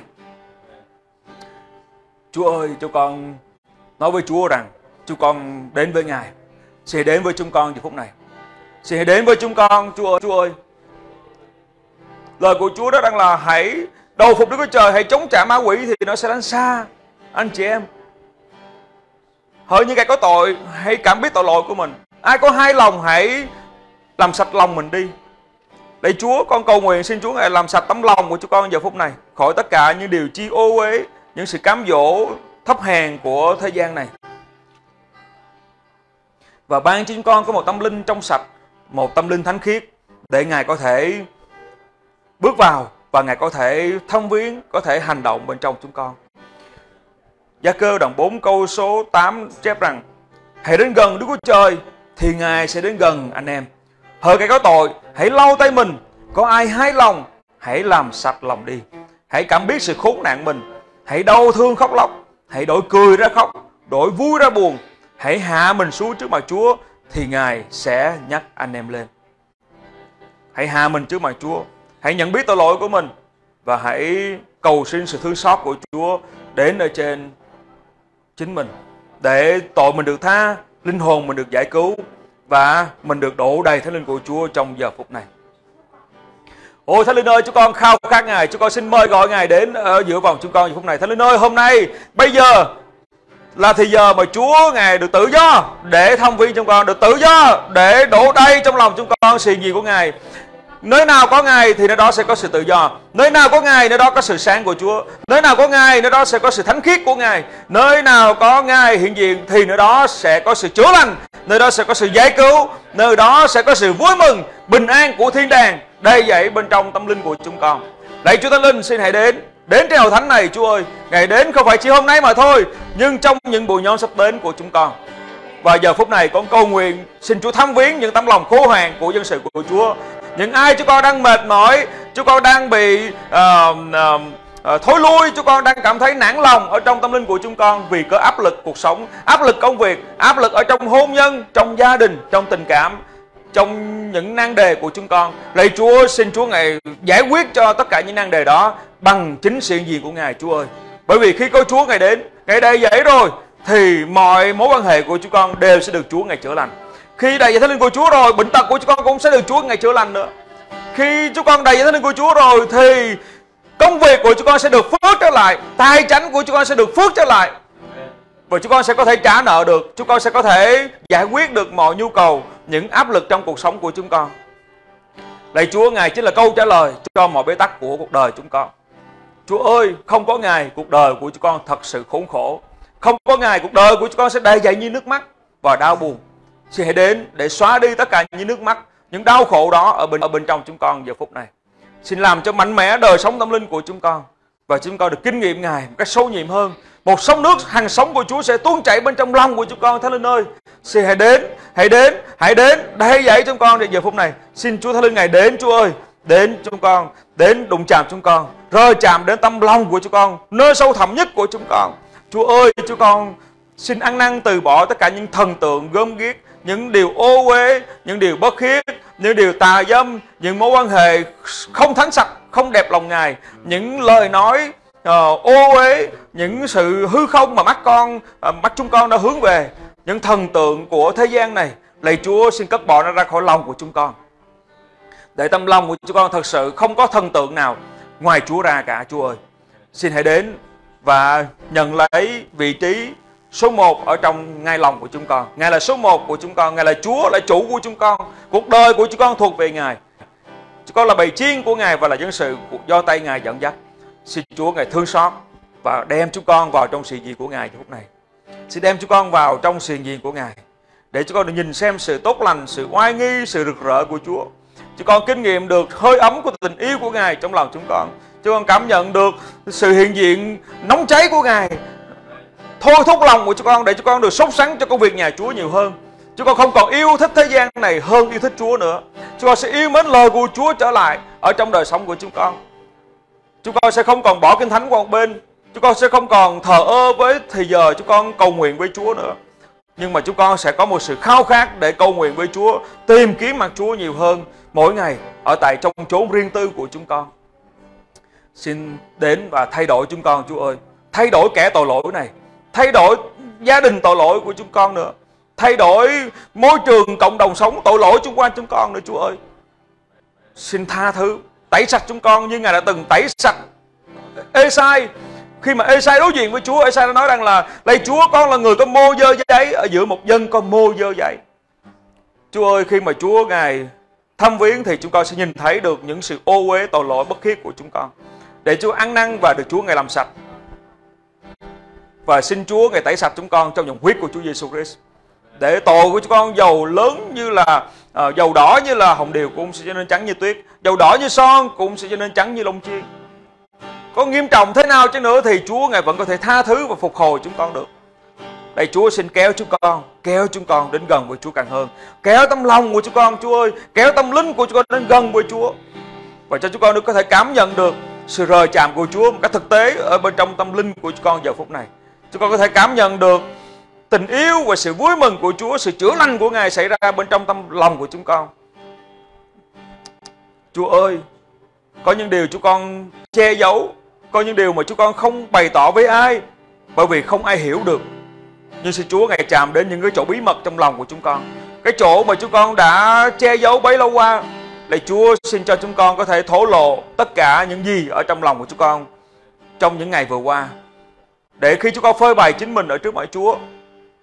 S2: Chúa ơi, chúng con nói với Chúa rằng chúng con đến với Ngài. Xin hãy đến với chúng con giờ phút này. Xin hãy đến với chúng con, Chúa ơi. Lời của Chúa đó đang là hãy đầu phục Đức Chúa Trời, hãy chống trả ma quỷ thì nó sẽ đánh xa anh chị em. Hỡi những kẻ có tội, hãy cảm biết tội lỗi của mình. Ai có hai lòng hãy làm sạch lòng mình đi. Lạy Chúa, con cầu nguyện xin Chúa Ngài làm sạch tấm lòng của chúng con giờ phút này, khỏi tất cả những điều chi ô uế, những sự cám dỗ thấp hèn của thế gian này. Và ban cho chúng con có một tâm linh trong sạch, một tâm linh thánh khiết, để Ngài có thể bước vào và Ngài có thể thăm viếng, có thể hành động bên trong chúng con. Gia Cơ đoạn 4 câu số 8 chép rằng: hãy đến gần Đức Chúa Trời thì Ngài sẽ đến gần anh em. Hỡi kẻ có tội, hãy lau tay mình. Có ai hái lòng, hãy làm sạch lòng đi. Hãy cảm biết sự khốn nạn mình. Hãy đau thương khóc lóc. Hãy đổi cười ra khóc, đổi vui ra buồn. Hãy hạ mình xuống trước mặt Chúa thì Ngài sẽ nhắc anh em lên. Hãy hạ mình trước mặt Chúa. Hãy nhận biết tội lỗi của mình và hãy cầu xin sự thương xót của Chúa đến ở trên chính mình, để tội mình được tha, linh hồn mình được giải cứu và mình được đổ đầy Thánh Linh của Chúa trong giờ phút này. Ôi Thánh Linh ơi, chúng con khao khát Ngài, chúng con xin mời gọi Ngài đến ở giữa vòng chúng con giờ phút này. Thánh Linh ơi, hôm nay, bây giờ là thì giờ mà Chúa Ngài được tự do để thăm viếng chúng con, được tự do để đổ đầy trong lòng chúng con sự gì của Ngài. Nơi nào có Ngài thì nơi đó sẽ có sự tự do. Nơi nào có Ngài, nơi đó có sự sáng của Chúa. Nơi nào có Ngài, nơi đó sẽ có sự thánh khiết của Ngài. Nơi nào có Ngài hiện diện thì nơi đó sẽ có sự chữa lành. Nơi đó sẽ có sự giải cứu. Nơi đó sẽ có sự vui mừng, bình an của thiên đàng đầy dẫy bên trong tâm linh của chúng con. Lạy Chúa Thánh Linh, xin hãy đến trên hội thánh này Chúa ơi. Ngài đến không phải chỉ hôm nay mà thôi, nhưng trong những buổi nhóm sắp đến của chúng con. Và giờ phút này con cầu nguyện xin Chúa thăm viếng những tấm lòng khô hạn của dân sự của Chúa. Những ai chúng con đang mệt mỏi, chúng con đang bị thối lui, chúng con đang cảm thấy nản lòng ở trong tâm linh của chúng con vì có áp lực cuộc sống, áp lực công việc, áp lực ở trong hôn nhân, trong gia đình, trong tình cảm, trong những nan đề của chúng con. Lạy Chúa, xin Chúa Ngài giải quyết cho tất cả những nan đề đó bằng chính sự hiện diện của Ngài Chúa ơi. Bởi vì khi có Chúa Ngài đến, Ngài đầy dẫy rồi thì mọi mối quan hệ của chúng con đều sẽ được Chúa Ngài chữa lành. Khi đầy dẫy Thánh Linh của Chúa rồi, bệnh tật của chúng con cũng sẽ được Chúa Ngài chữa lành nữa. Khi chúng con đầy dẫy Thánh Linh của Chúa rồi thì công việc của chúng con sẽ được phước trở lại, tài chánh của chúng con sẽ được phước trở lại. Và chúng con sẽ có thể trả nợ được, chúng con sẽ có thể giải quyết được mọi nhu cầu, những áp lực trong cuộc sống của chúng con. Lạy Chúa, Ngài chính là câu trả lời cho mọi bế tắc của cuộc đời chúng con. Chúa ơi, không có Ngài, cuộc đời của chúng con thật sự khốn khổ. Không có Ngài, cuộc đời của chúng con sẽ đầy dẫy như nước mắt và đau buồn. Xin hãy đến để xóa đi tất cả những nước mắt, những đau khổ đó ở bên trong chúng con giờ phút này. Xin làm cho mạnh mẽ đời sống tâm linh của chúng con, và chúng con được kinh nghiệm Ngài một cách sâu nhiệm hơn. Một sông nước hằng sống của Chúa sẽ tuôn chảy bên trong lòng của chúng con. Thánh Linh ơi, xin hãy đến đầy dẫy chúng con để giờ phút này. Xin Chúa Thánh Linh Ngài đến, Chúa ơi, đến chúng con, đến đụng chạm chúng con, rơi chạm đến tâm lòng của chúng con, nơi sâu thẳm nhất của chúng con. Chúa ơi, chúng con xin ăn năn từ bỏ tất cả những thần tượng gớm ghiếc, những điều ô uế, những điều bất khiết, những điều tà dâm, những mối quan hệ không thánh sạch, không đẹp lòng Ngài, những lời nói ô uế, những sự hư không mà mắt chúng con đã hướng về, những thần tượng của thế gian này. Lạy Chúa, xin cất bỏ nó ra khỏi lòng của chúng con, để tâm lòng của chúng con thật sự không có thần tượng nào ngoài Chúa ra cả. Chúa ơi, xin hãy đến và nhận lấy vị trí số 1 ở trong ngay lòng của chúng con. Ngài là số 1 của chúng con, Ngài là Chúa, là chủ của chúng con. Cuộc đời của chúng con thuộc về Ngài. Chúng con là bầy chiên của Ngài và là dân sự do tay Ngài dẫn dắt. Xin Chúa Ngài thương xót và đem chúng con vào trong sự hiện diện của Ngài phút này. Xin đem chúng con vào trong sự hiện diện của Ngài, để chúng con được nhìn xem sự tốt lành, sự oai nghi, sự rực rỡ của Chúa. Chúng con kinh nghiệm được hơi ấm của tình yêu của Ngài trong lòng chúng con. Chúng con cảm nhận được sự hiện diện nóng cháy của Ngài thôi thúc lòng của chúng con, để chúng con được sốt sắng cho công việc nhà Chúa nhiều hơn. Chúng con không còn yêu thích thế gian này hơn yêu thích Chúa nữa. Chúng con sẽ yêu mến lời của Chúa trở lại ở trong đời sống của chúng con. Chúng con sẽ không còn bỏ Kinh Thánh qua một bên. Chúng con sẽ không còn thờ ơ với thời giờ chúng con cầu nguyện với Chúa nữa. Nhưng mà chúng con sẽ có một sự khao khát để cầu nguyện với Chúa, tìm kiếm mặt Chúa nhiều hơn mỗi ngày ở tại trong chốn riêng tư của chúng con. Xin đến và thay đổi chúng con, Chúa ơi. Thay đổi kẻ tội lỗi này, thay đổi gia đình tội lỗi của chúng con nữa, thay đổi môi trường cộng đồng sống tội lỗi xung quanh chúng con nữa, Chúa ơi. Xin tha thứ, tẩy sạch chúng con như Ngài đã từng tẩy sạch Ê-sai. Khi mà Ê-sai đối diện với Chúa, Ê-sai đã nói rằng là: lạy Chúa, con là người có mô dơ giấy, ở giữa một dân có mô dơ giấy. Chúa ơi, khi mà Chúa Ngài thăm viếng thì chúng con sẽ nhìn thấy được những sự ô uế tội lỗi bất khiết của chúng con, để Chúa ăn năn và được Chúa Ngài làm sạch. Và xin Chúa Ngài tẩy sạch chúng con trong dòng huyết của Chúa Giêsu Christ, để tội của chúng con dầu lớn như là dầu đỏ như là hồng điều cũng sẽ trở nên trắng như tuyết, dầu đỏ như son cũng sẽ trở nên trắng như lông chiên. Có nghiêm trọng thế nào chứ nữa thì Chúa Ngài vẫn có thể tha thứ và phục hồi chúng con được. Đây, Chúa xin kéo chúng con đến gần với Chúa càng hơn, kéo tâm lòng của chúng con, Chúa ơi, kéo tâm linh của chúng con đến gần với Chúa, và cho chúng con được có thể cảm nhận được sự rời chạm của Chúa một cách thực tế ở bên trong tâm linh của chúng con giờ phút này. Chúng con có thể cảm nhận được tình yêu và sự vui mừng của Chúa, sự chữa lành của Ngài xảy ra bên trong tâm lòng của chúng con. Chúa ơi, có những điều chúng con che giấu, có những điều mà chúng con không bày tỏ với ai, bởi vì không ai hiểu được. Nhưng xin Chúa Ngài chạm đến những cái chỗ bí mật trong lòng của chúng con, cái chỗ mà chúng con đã che giấu bấy lâu qua. Lạy Chúa, xin cho chúng con có thể thổ lộ tất cả những gì ở trong lòng của chúng con trong những ngày vừa qua, để khi chúng con phơi bày chính mình ở trước mặt Chúa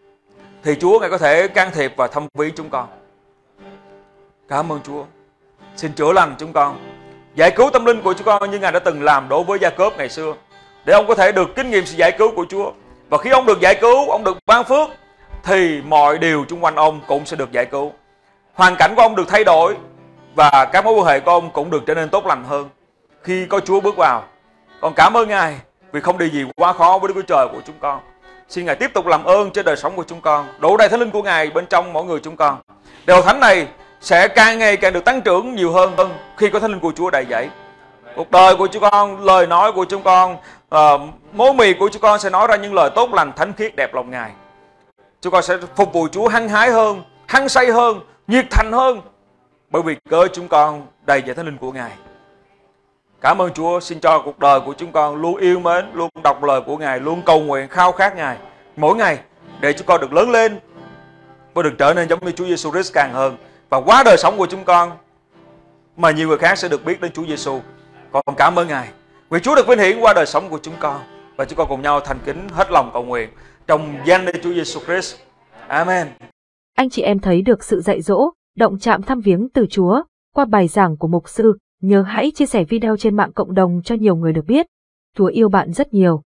S2: thì Chúa Ngài có thể can thiệp và thăm viếng chúng con. Cảm ơn Chúa. xin chữa lành chúng con, giải cứu tâm linh của chúng con như Ngài đã từng làm đối với Gia-cốp ngày xưa, để ông có thể được kinh nghiệm sự giải cứu của Chúa. Và khi ông được giải cứu, ông được ban phước, thì mọi điều xung quanh ông cũng sẽ được giải cứu. Hoàn cảnh của ông được thay đổi và các mối quan hệ của ông cũng được trở nên tốt lành hơn khi có Chúa bước vào. Con cảm ơn Ngài vì không điều gì quá khó với Đức Chúa Trời của chúng con. Xin Ngài tiếp tục làm ơn trên đời sống của chúng con, đổ đầy Thánh Linh của Ngài bên trong mỗi người chúng con. Điều thánh này sẽ càng ngày càng được tăng trưởng nhiều hơn khi có Thánh Linh của Chúa đầy dẫy. Cuộc đời của chúng con, lời nói của chúng con, môi miệng của chúng con sẽ nói ra những lời tốt lành, thánh khiết, đẹp lòng Ngài. Chúng con sẽ phục vụ Chúa hăng hái hơn, hăng say hơn, nhiệt thành hơn, bởi vì cớ chúng con đầy dẫy Thánh Linh của Ngài. Cảm ơn Chúa, xin cho cuộc đời của chúng con luôn yêu mến, luôn đọc lời của Ngài, luôn cầu nguyện khao khát Ngài mỗi ngày, để chúng con được lớn lên và được trở nên giống như Chúa Giêsu Christ càng hơn. Và qua đời sống của chúng con mà nhiều người khác sẽ được biết đến Chúa Giêsu. Con cảm ơn Ngài vì Chúa được vinh hiển qua đời sống của chúng con, và chúng con cùng nhau thành kính hết lòng cầu nguyện trong danh Đức Chúa Giêsu Christ. Amen.
S1: Anh chị em thấy được sự dạy dỗ, động chạm thăm viếng từ Chúa qua bài giảng của mục sư, nhớ hãy chia sẻ video trên mạng cộng đồng cho nhiều người được biết. Chúa yêu bạn rất nhiều.